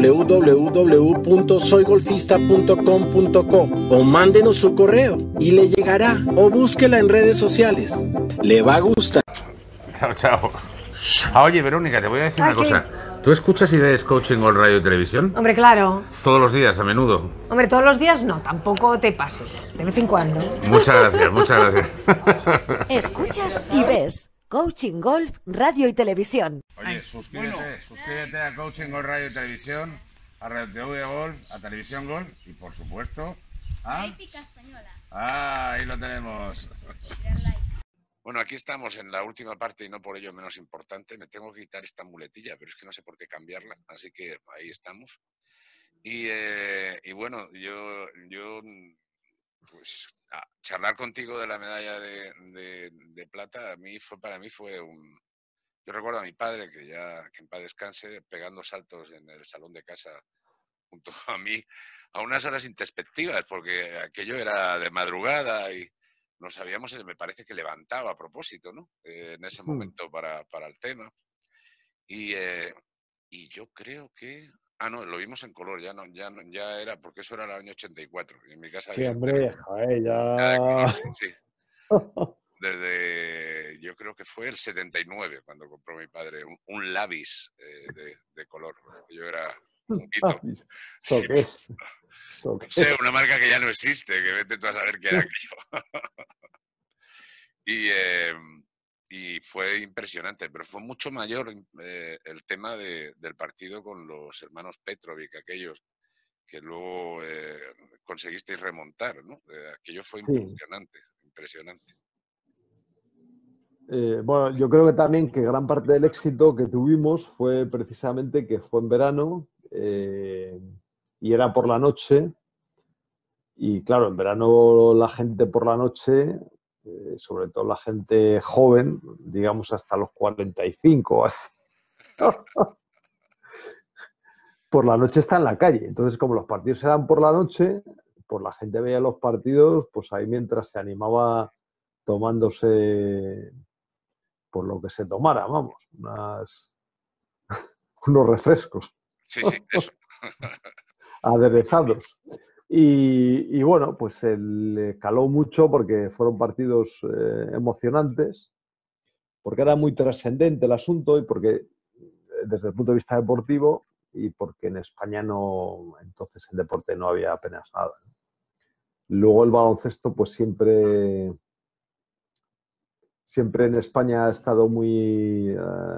www.soygolfista.com.co o mándenos su correo y le llegará, o búsquela en redes sociales. Le va a gustar. Chao, chao. Oye, Verónica, te voy a decir una cosa. ¿Tú escuchas y ves Coaching Golf Radio y Televisión? Hombre, claro. Todos los días, a menudo. Hombre, todos los días no, tampoco te pases. De vez en cuando. Muchas gracias, muchas gracias. Escuchas y ves Coaching Golf Radio y Televisión. Oye, suscríbete a Coaching Golf Radio y Televisión, a Radio TV Golf, a Televisión Golf y, por supuesto, a... Épica Española. Ahí lo tenemos. Bueno, aquí estamos en la última parte y no por ello menos importante. Me tengo que quitar esta muletilla, pero es que no sé por qué cambiarla, así que ahí estamos. Y bueno, yo pues charlar contigo de la medalla de plata para mí fue un... Yo recuerdo a mi padre, que en paz descanse, pegando saltos en el salón de casa junto a mí a unas horas introspectivas, porque aquello era de madrugada y nos habíamos, me parece que levantaba a propósito, ¿no? En ese momento para el tema. Y yo creo que... no, lo vimos en color, ya era, porque eso era el año 84. Y en mi casa sí, hombre, ya... color, sí. Desde, yo creo que fue el 79 cuando compró mi padre un Lavis de color. Yo era un hito. ¿Eso qué es? No sé, una marca que ya no existe, que vete tú a saber qué era aquello. Y fue impresionante, pero fue mucho mayor el tema del partido con los hermanos Petrovic, aquellos que luego conseguisteis remontar, ¿no? Aquello fue impresionante, impresionante. Bueno, yo creo que también que gran parte del éxito que tuvimos fue precisamente que fue en verano y era por la noche. Y claro, en verano la gente por la noche, sobre todo la gente joven, digamos hasta los 45 así, por la noche está en la calle. Entonces, como los partidos eran por la noche, pues la gente veía los partidos, pues ahí mientras se animaba tomándose por lo que se tomara, vamos, unos refrescos. Sí, eso. Aderezados. Y bueno, pues le caló mucho porque fueron partidos emocionantes, porque era muy trascendente el asunto y porque desde el punto de vista deportivo y porque en España no, entonces el deporte no había apenas nada. Luego el baloncesto, pues siempre en España ha estado muy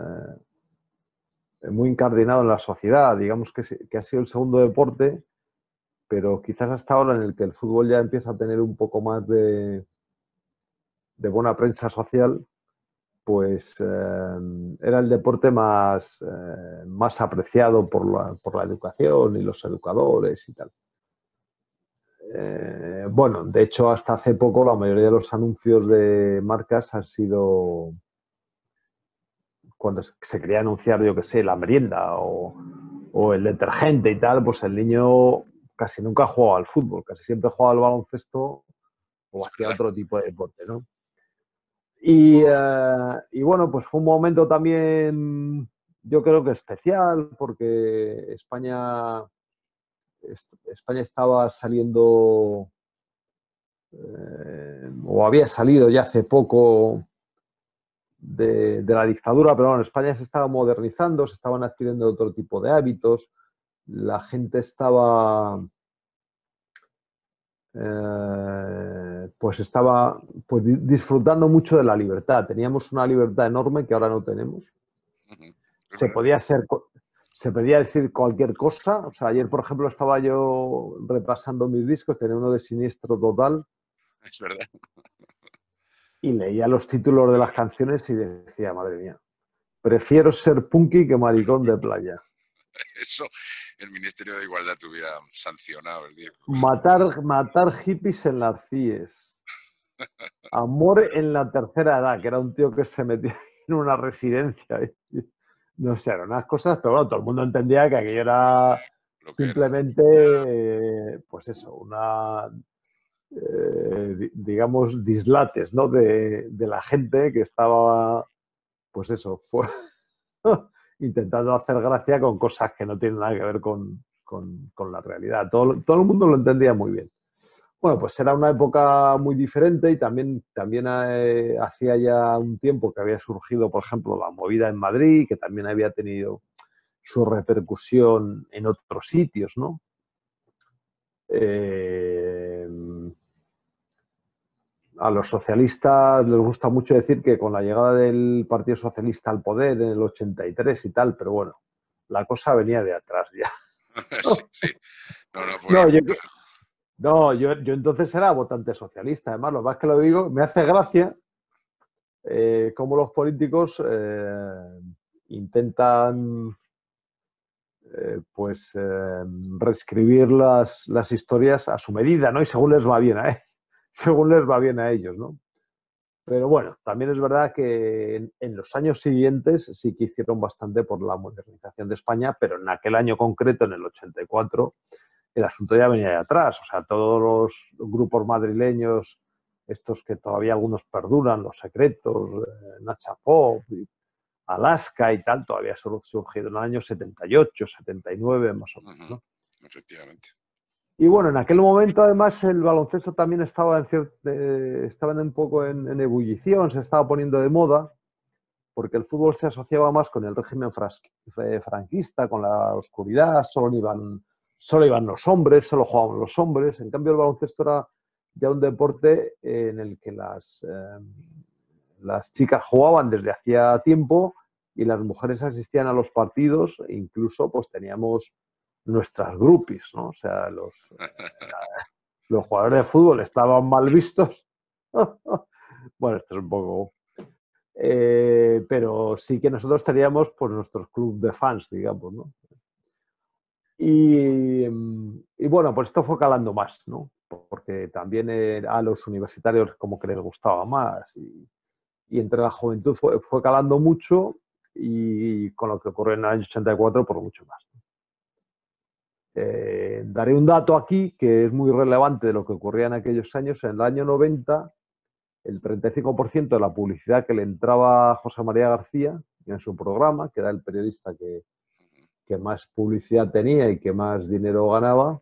incardinado en la sociedad. Digamos que ha sido el segundo deporte, pero quizás hasta ahora en el que el fútbol ya empieza a tener un poco más de buena prensa social, pues era el deporte más apreciado por la educación y los educadores y tal. Bueno, de hecho, hasta hace poco la mayoría de los anuncios de marcas han sido cuando se quería anunciar, yo qué sé, la merienda o el detergente y tal, pues el niño casi nunca jugaba al fútbol, casi siempre jugaba al baloncesto o hacía otro tipo de deporte, ¿no? Y bueno, pues fue un momento también, yo creo que especial, porque España estaba saliendo, o había salido ya hace poco de la dictadura, pero bueno, España se estaba modernizando, se estaban adquiriendo otro tipo de hábitos, la gente estaba disfrutando mucho de la libertad. Teníamos una libertad enorme que ahora no tenemos. Se podía decir cualquier cosa. O sea, ayer, por ejemplo, estaba yo repasando mis discos, tenía uno de Siniestro Total. Es verdad. Y leía los títulos de las canciones y decía, madre mía, prefiero ser punky que maricón de playa. Eso el Ministerio de Igualdad hubiera sancionado el disco. Matar hippies en las CIES. Amor en la tercera edad, que era un tío que se metía en una residencia. No sé, eran unas cosas, pero bueno, todo el mundo entendía que aquello era simplemente, pues eso, una, digamos, dislates, ¿no? De la gente que estaba, pues eso, intentando hacer gracia con cosas que no tienen nada que ver con la realidad. Todo el mundo lo entendía muy bien. Bueno, pues era una época muy diferente y también hacía ya un tiempo que había surgido, por ejemplo, la movida en Madrid, que también había tenido su repercusión en otros sitios, ¿no? A los socialistas les gusta mucho decir que con la llegada del Partido Socialista al poder en el 83 y tal, pero bueno, la cosa venía de atrás ya. Sí. Bueno, yo entonces era votante socialista. Además, lo más que lo digo, me hace gracia cómo los políticos intentan reescribir las historias a su medida, ¿no? Y según les va bien a ellos, ¿no? Pero bueno, también es verdad que en los años siguientes sí que hicieron bastante por la modernización de España, pero en aquel año concreto, en el 84, el asunto ya venía de atrás. O sea, todos los grupos madrileños, estos que todavía algunos perduran, Los Secretos, Nacha Pop, Alaska y tal, todavía surgieron en el año 78, 79, más o menos, ¿no? Efectivamente. Y bueno, en aquel momento además el baloncesto también estaba un poco en ebullición, se estaba poniendo de moda, porque el fútbol se asociaba más con el régimen franquista, con la oscuridad, solo iban los hombres, solo jugaban los hombres. En cambio el baloncesto era ya un deporte en el que las chicas jugaban desde hacía tiempo y las mujeres asistían a los partidos e incluso pues teníamos nuestras groupies, ¿no? O sea, los jugadores de fútbol estaban mal vistos. Bueno, esto es un poco... pero sí que nosotros teníamos pues nuestros clubes de fans, digamos, ¿no? Y bueno, pues esto fue calando más, ¿no? Porque también a los universitarios como que les gustaba más y entre la juventud fue calando mucho y con lo que ocurrió en el año 84 por mucho más. Daré un dato aquí que es muy relevante de lo que ocurría en aquellos años. En el año 90, el 35% de la publicidad que le entraba a José María García en su programa, que era el periodista que más publicidad tenía y que más dinero ganaba,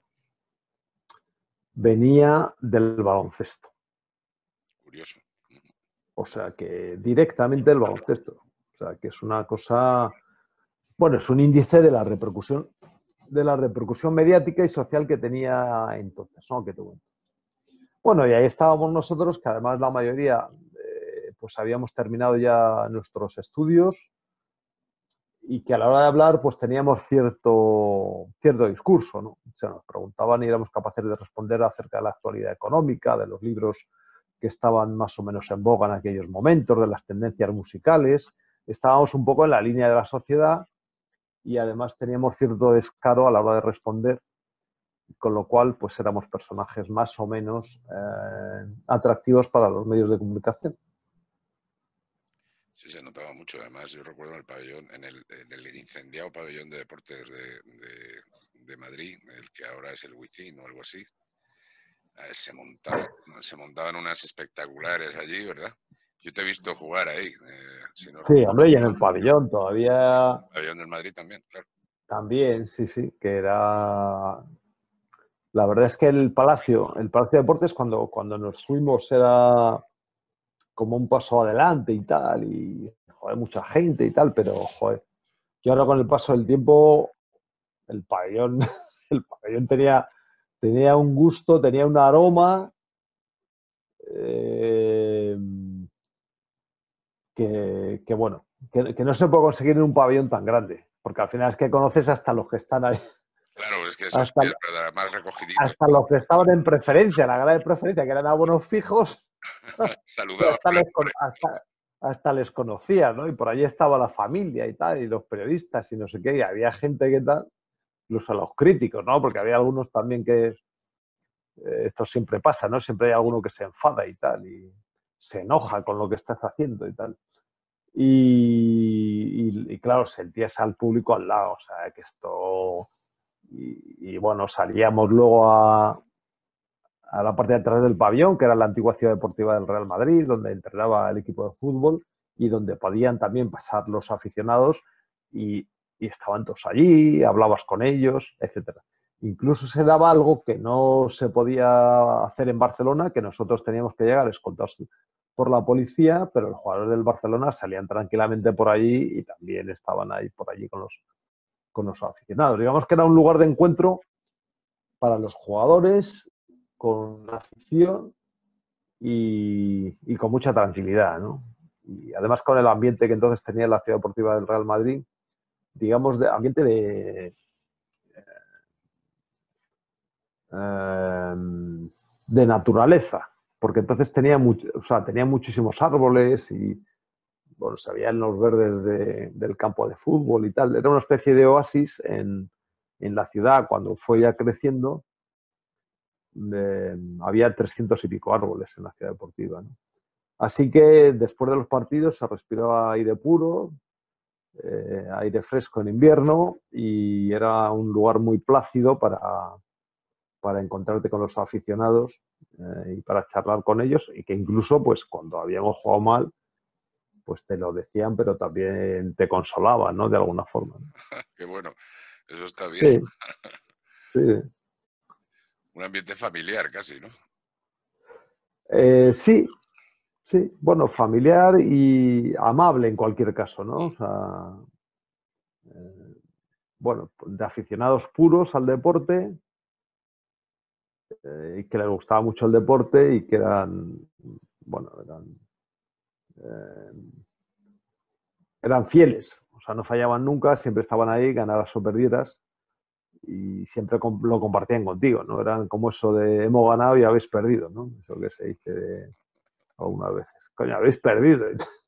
venía del baloncesto. Curioso. O sea, que directamente del baloncesto. O sea, que es una cosa... Bueno, es un índice de la repercusión de la repercusión mediática y social que tenía entonces, ¿no? Que tuvo. Bueno, y ahí estábamos nosotros, que además la mayoría pues habíamos terminado ya nuestros estudios y que a la hora de hablar pues teníamos cierto discurso, ¿no? O sea, nos preguntaban y éramos capaces de responder acerca de la actualidad económica, de los libros que estaban más o menos en boga en aquellos momentos, de las tendencias musicales. Estábamos un poco en la línea de la sociedad y además teníamos cierto descaro a la hora de responder, con lo cual pues éramos personajes más o menos atractivos para los medios de comunicación. Sí, se notaba mucho. Además, yo recuerdo en el pabellón, en el incendiado pabellón de deportes de Madrid, el que ahora es el Wizzing o algo así, se montaban unas espectaculares allí, ¿verdad? Yo te he visto jugar ahí. Si no Sí, hombre, y en el pabellón todavía... El pabellón del Madrid también, claro. También, sí, que era... La verdad es que el Palacio de Deportes, cuando nos fuimos, era como un paso adelante y tal, y joder, mucha gente y tal, pero joder, yo ahora con el paso del tiempo, el pabellón tenía un gusto, tenía un aroma que bueno, que no se puede conseguir en un pabellón tan grande, porque al final es que conoces hasta los que están ahí. Claro, es que eso hasta, es más recogidito. Hasta los que estaban en preferencia, la grada de preferencia, que eran abonos fijos, hasta les conocía, ¿no? Y por allí estaba la familia y tal, y los periodistas y no sé qué, y había gente que tal, incluso los críticos, ¿no? Porque había algunos también que... esto siempre pasa, ¿no? Siempre hay alguno que se enfada y tal, y se enoja con lo que estás haciendo y tal. Y claro, sentías al público al lado, o sea, que esto... Y bueno, salíamos luego a la parte de atrás del pabellón, que era la antigua ciudad deportiva del Real Madrid, donde entrenaba el equipo de fútbol y donde podían también pasar los aficionados y estaban todos allí, hablabas con ellos, etcétera. Incluso se daba algo que no se podía hacer en Barcelona, que nosotros teníamos que llegar escoltados por la policía, pero los jugadores del Barcelona salían tranquilamente por allí y también estaban ahí por allí con los aficionados. Digamos que era un lugar de encuentro para los jugadores, con afición y con mucha tranquilidad, ¿no? Y además con el ambiente que entonces tenía la ciudad deportiva del Real Madrid, digamos, ambiente de naturaleza, porque entonces tenía muchísimos árboles y bueno, se veían los verdes del campo de fútbol y tal. Era una especie de oasis en la ciudad cuando fue ya creciendo. Había 300 y pico árboles en la ciudad deportiva, ¿no? Así que después de los partidos se respiraba aire puro, aire fresco en invierno y era un lugar muy plácido para encontrarte con los aficionados y para charlar con ellos y que incluso pues cuando habíamos jugado mal pues te lo decían pero también te consolaban, ¿no? De alguna forma, ¿no? Qué bueno, eso está bien. Sí. Un ambiente familiar casi, ¿no? Sí, bueno, familiar y amable en cualquier caso, ¿no? O sea, bueno, de aficionados puros al deporte y que les gustaba mucho el deporte y que eran fieles, o sea, no fallaban nunca, siempre estaban ahí, ganaras o perdieras y siempre lo compartían contigo, ¿no? Eran como eso de hemos ganado y habéis perdido, ¿no? Eso que se dice algunas veces. Coño, habéis perdido.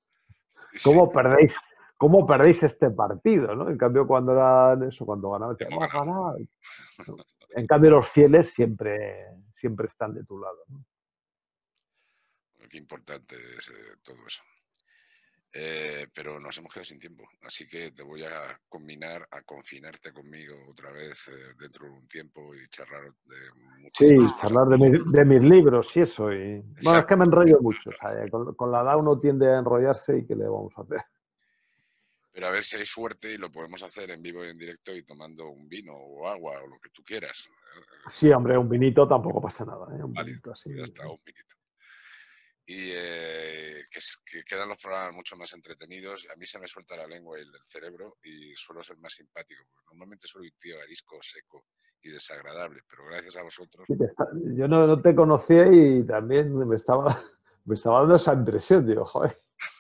¿Cómo perdéis este partido, ¿no? En cambio, cuando ganaban, hemos ganado. En cambio, los fieles siempre están de tu lado, ¿no? Qué importante es todo eso. Pero nos hemos quedado sin tiempo, así que te voy a confinarte conmigo otra vez dentro de un tiempo y charlar de muchísimas cosas. Charlar de mis libros y eso. Bueno, es que me enrollo mucho. O sea, con la edad uno tiende a enrollarse y ¿qué le vamos a hacer? Pero a ver si hay suerte y lo podemos hacer en vivo y en directo y tomando un vino o agua o lo que tú quieras. Sí, hombre, un vinito tampoco pasa nada. Un vale, vinito así. Ya está, un vinito. Y que quedan los programas mucho más entretenidos. A mí se me suelta la lengua y el cerebro y suelo ser más simpático. Normalmente soy un tío arisco, seco y desagradable, pero gracias a vosotros... Yo no te conocía y también me estaba dando esa impresión, digo, joder.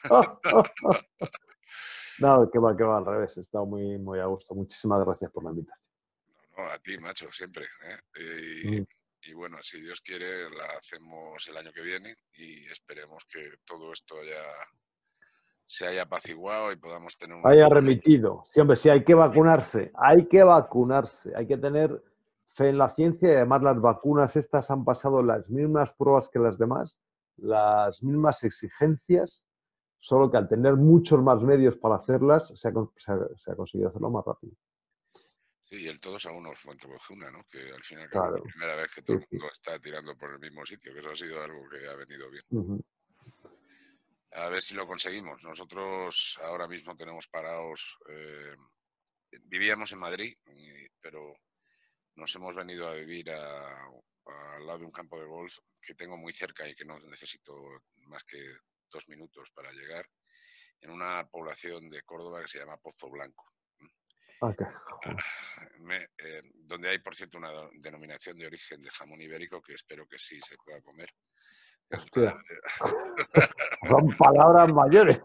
No, que va, al revés. He estado muy, muy a gusto. Muchísimas gracias por la invitación. No, a ti, macho, siempre. Y bueno, si Dios quiere, la hacemos el año que viene y esperemos que todo esto se haya apaciguado y podamos tener un... Haya remitido. Sí, hombre, sí, hay que vacunarse. Hay que tener fe en la ciencia y además las vacunas estas han pasado las mismas pruebas que las demás, las mismas exigencias, solo que al tener muchos más medios para hacerlas se ha conseguido hacerlo más rápido. Sí, y el todos a uno fuente vacuna, ¿no? Que al final es la primera vez que todo el mundo está tirando por el mismo sitio, que eso ha sido algo que ha venido bien. A ver si lo conseguimos. Nosotros ahora mismo tenemos parados, vivíamos en Madrid, pero nos hemos venido a vivir al lado de un campo de golf que tengo muy cerca y que no necesito más que 2 minutos para llegar, en una población de Córdoba que se llama Pozo Blanco. Okay. Donde hay, por cierto, una denominación de origen de jamón ibérico que espero que sí se pueda comer. Hostia. Son palabras mayores.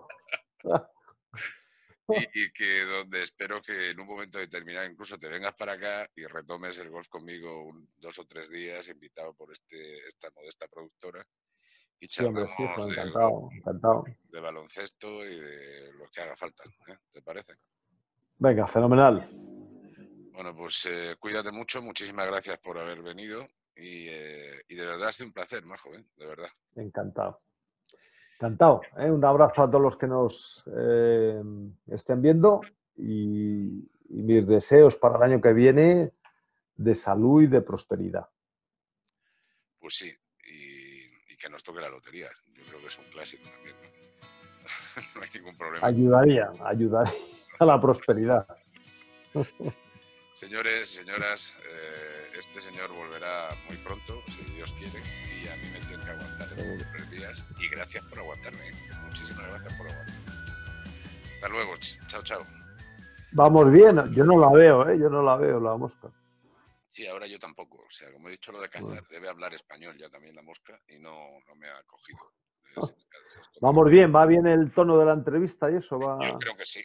Y que donde espero que en un momento determinado incluso te vengas para acá y retomes el golf conmigo 2 o 3 días, invitado por esta modesta productora. Y charlamos encantado. De baloncesto y de lo que haga falta. ¿Te parece? Venga, fenomenal. Bueno, pues cuídate mucho, muchísimas gracias por haber venido y de verdad ha sido un placer, majo, de verdad. Encantado. Un abrazo a todos los que nos estén viendo y mis deseos para el año que viene de salud y de prosperidad. Pues sí, y que nos toque la lotería. Yo creo que es un clásico también, ¿no? No hay ningún problema. Ayudaría a la prosperidad. Señores, señoras, este señor volverá muy pronto, si Dios quiere, y a mí me tienen que aguantar los 3 días. Y gracias por aguantarme. Muchísimas gracias por aguantarme. Hasta luego. Chao. Vamos bien. Yo no la veo, la mosca. Sí, ahora yo tampoco. O sea, como he dicho lo de cazar, debe hablar español ya también la mosca y no me ha cogido. Vamos bien, va bien el tono de la entrevista y eso va. Yo creo que sí.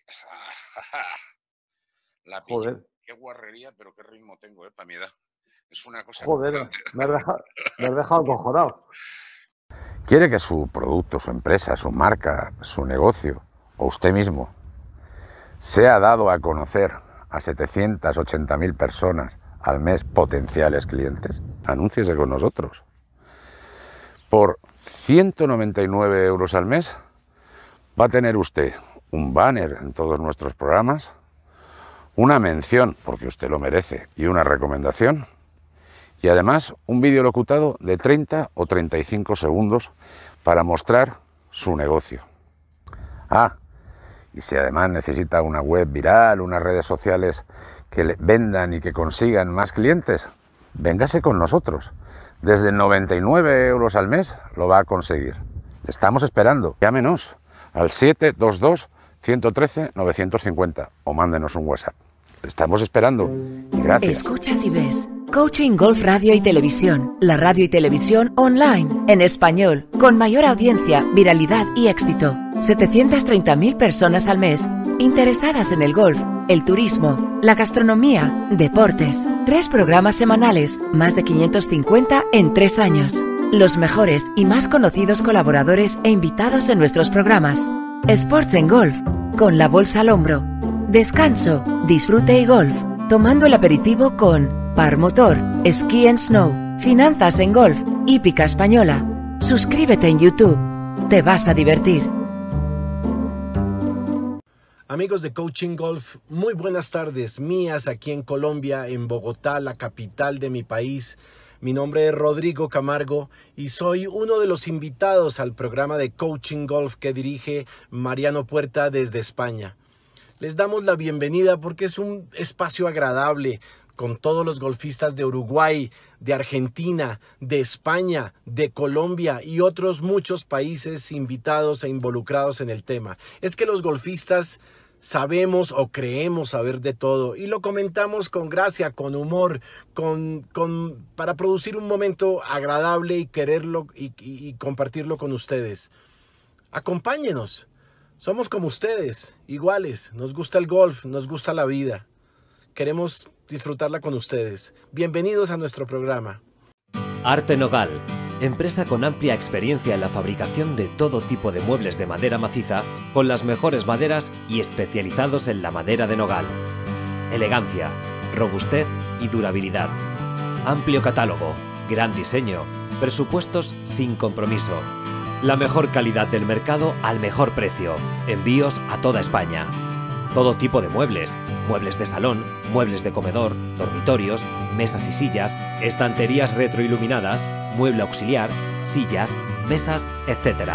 La pilla. Joder. Qué guarrería, pero qué ritmo tengo, para mi edad. Es una cosa... Joder, me has dejado acojonado. ¿Quiere que su producto, su empresa, su marca, su negocio o usted mismo sea dado a conocer a 780.000 personas al mes potenciales clientes? Anúnciese con nosotros. Por 199 € al mes va a tener usted un banner en todos nuestros programas, una mención, porque usted lo merece, y una recomendación, y además un vídeo locutado de 30 o 35 segundos para mostrar su negocio. Y si además necesita una web viral, unas redes sociales que le vendan y que consigan más clientes, véngase con nosotros. Desde 99 € al mes lo va a conseguir. Le estamos esperando. Llámenos al 722-113-950 o mándenos un WhatsApp. Le estamos esperando. Y gracias. Escuchas y ves. Coaching Golf Radio y Televisión. La radio y televisión online, en español, con mayor audiencia, viralidad y éxito. 730.000 personas al mes interesadas en el golf, el turismo, la gastronomía, deportes. 3 programas semanales, más de 550 en 3 años. Los mejores y más conocidos colaboradores e invitados en nuestros programas. Sports en Golf, con la bolsa al hombro. Descanso, disfrute y golf, tomando el aperitivo con Par Motor, Ski and Snow, Finanzas en Golf, Hípica Española. Suscríbete en YouTube, te vas a divertir. Amigos de Coaching Golf, muy buenas tardes mías aquí en Colombia, en Bogotá, la capital de mi país. Mi nombre es Rodrigo Camargo y soy uno de los invitados al programa de Coaching Golf que dirige Mariano Puerta desde España. Les damos la bienvenida porque es un espacio agradable con todos los golfistas de Uruguay, de Argentina, de España, de Colombia y otros muchos países invitados e involucrados en el tema. Es que los golfistas sabemos o creemos saber de todo y lo comentamos con gracia, con humor, para producir un momento agradable y quererlo y compartirlo con ustedes. Acompáñenos, somos como ustedes, iguales, nos gusta el golf, nos gusta la vida. Queremos disfrutarla con ustedes. Bienvenidos a nuestro programa. Arte Nogal, empresa con amplia experiencia en la fabricación de todo tipo de muebles de madera maciza, con las mejores maderas y especializados en la madera de nogal. Elegancia, robustez y durabilidad. Amplio catálogo, gran diseño, presupuestos sin compromiso. La mejor calidad del mercado al mejor precio. Envíos a toda España. Todo tipo de muebles, muebles de salón, muebles de comedor, dormitorios, mesas y sillas, estanterías retroiluminadas, mueble auxiliar, sillas, mesas, etc.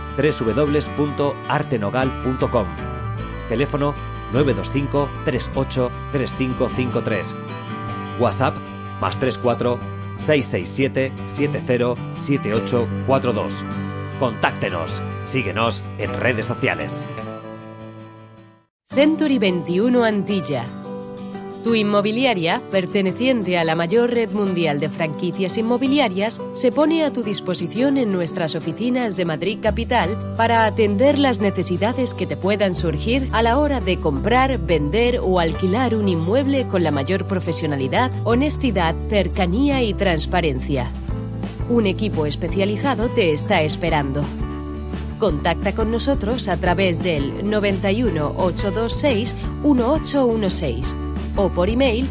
www.artenogal.com. Teléfono 925 38 3553. WhatsApp +34 667 70 7842. Contáctenos. Síguenos en redes sociales. Century 21 Antilla. Tu inmobiliaria, perteneciente a la mayor red mundial de franquicias inmobiliarias, se pone a tu disposición en nuestras oficinas de Madrid Capital para atender las necesidades que te puedan surgir a la hora de comprar, vender o alquilar un inmueble con la mayor profesionalidad, honestidad, cercanía y transparencia. Un equipo especializado te está esperando. Contacta con nosotros a través del 91 826 1816 o por email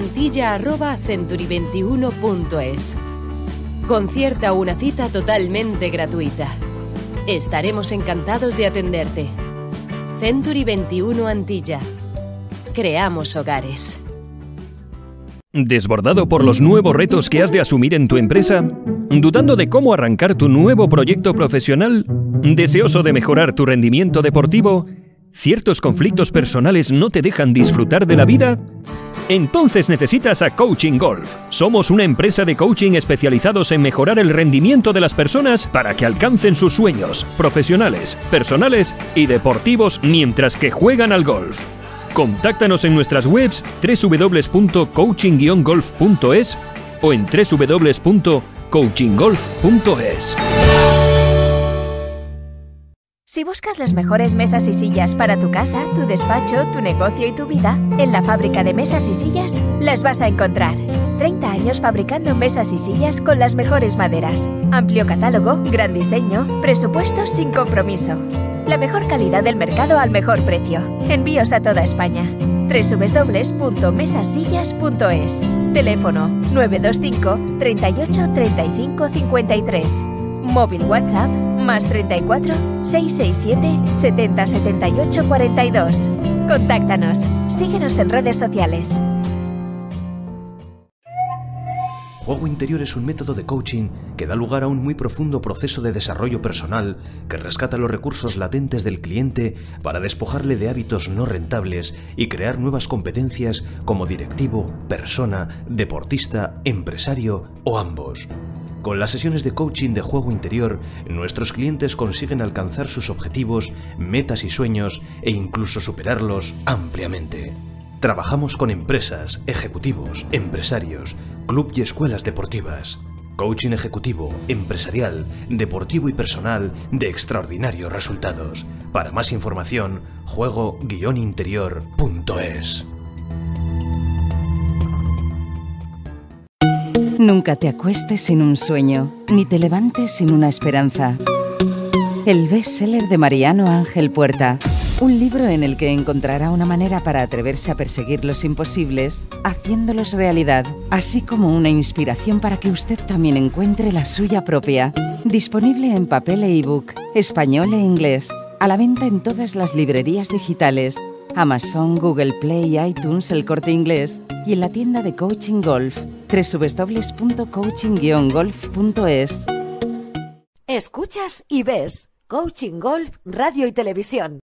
antilla@century21.es. Concierta una cita totalmente gratuita. Estaremos encantados de atenderte. Century 21 Antilla. Creamos hogares. ¿Desbordado por los nuevos retos que has de asumir en tu empresa? ¿Dudando de cómo arrancar tu nuevo proyecto profesional? ¿Deseoso de mejorar tu rendimiento deportivo? ¿Ciertos conflictos personales no te dejan disfrutar de la vida? Entonces necesitas a Coaching Golf. Somos una empresa de coaching especializados en mejorar el rendimiento de las personas para que alcancen sus sueños profesionales, personales y deportivos mientras que juegan al golf. Contáctanos en nuestras webs www.coaching-golf.es o en www.coachinggolf.es. Si buscas las mejores mesas y sillas para tu casa, tu despacho, tu negocio y tu vida, en la fábrica de mesas y sillas las vas a encontrar. 30 años fabricando mesas y sillas con las mejores maderas. Amplio catálogo, gran diseño, presupuestos sin compromiso. La mejor calidad del mercado al mejor precio. Envíos a toda España. www.mesasillas.es. Teléfono 925 38 35 53. Móvil WhatsApp +34 667 70 78 42. Contáctanos. Síguenos en redes sociales. Juego Interior es un método de coaching que da lugar a un muy profundo proceso de desarrollo personal que rescata los recursos latentes del cliente para despojarle de hábitos no rentables y crear nuevas competencias como directivo, persona, deportista, empresario o ambos. Con las sesiones de coaching de Juego Interior, nuestros clientes consiguen alcanzar sus objetivos, metas y sueños e incluso superarlos ampliamente. Trabajamos con empresas, ejecutivos, empresarios, club y escuelas deportivas. Coaching ejecutivo, empresarial, deportivo y personal de extraordinarios resultados. Para más información, juego-interior.es. Nunca te acuestes sin un sueño, ni te levantes sin una esperanza. El bestseller de Mariano Ángel Puerta. Un libro en el que encontrará una manera para atreverse a perseguir los imposibles, haciéndolos realidad, así como una inspiración para que usted también encuentre la suya propia. Disponible en papel e ebook, español e inglés. A la venta en todas las librerías digitales, Amazon, Google Play, iTunes, El Corte Inglés y en la tienda de Coaching Golf, www.coaching-golf.es. Escuchas y ves Coaching Golf Radio y Televisión.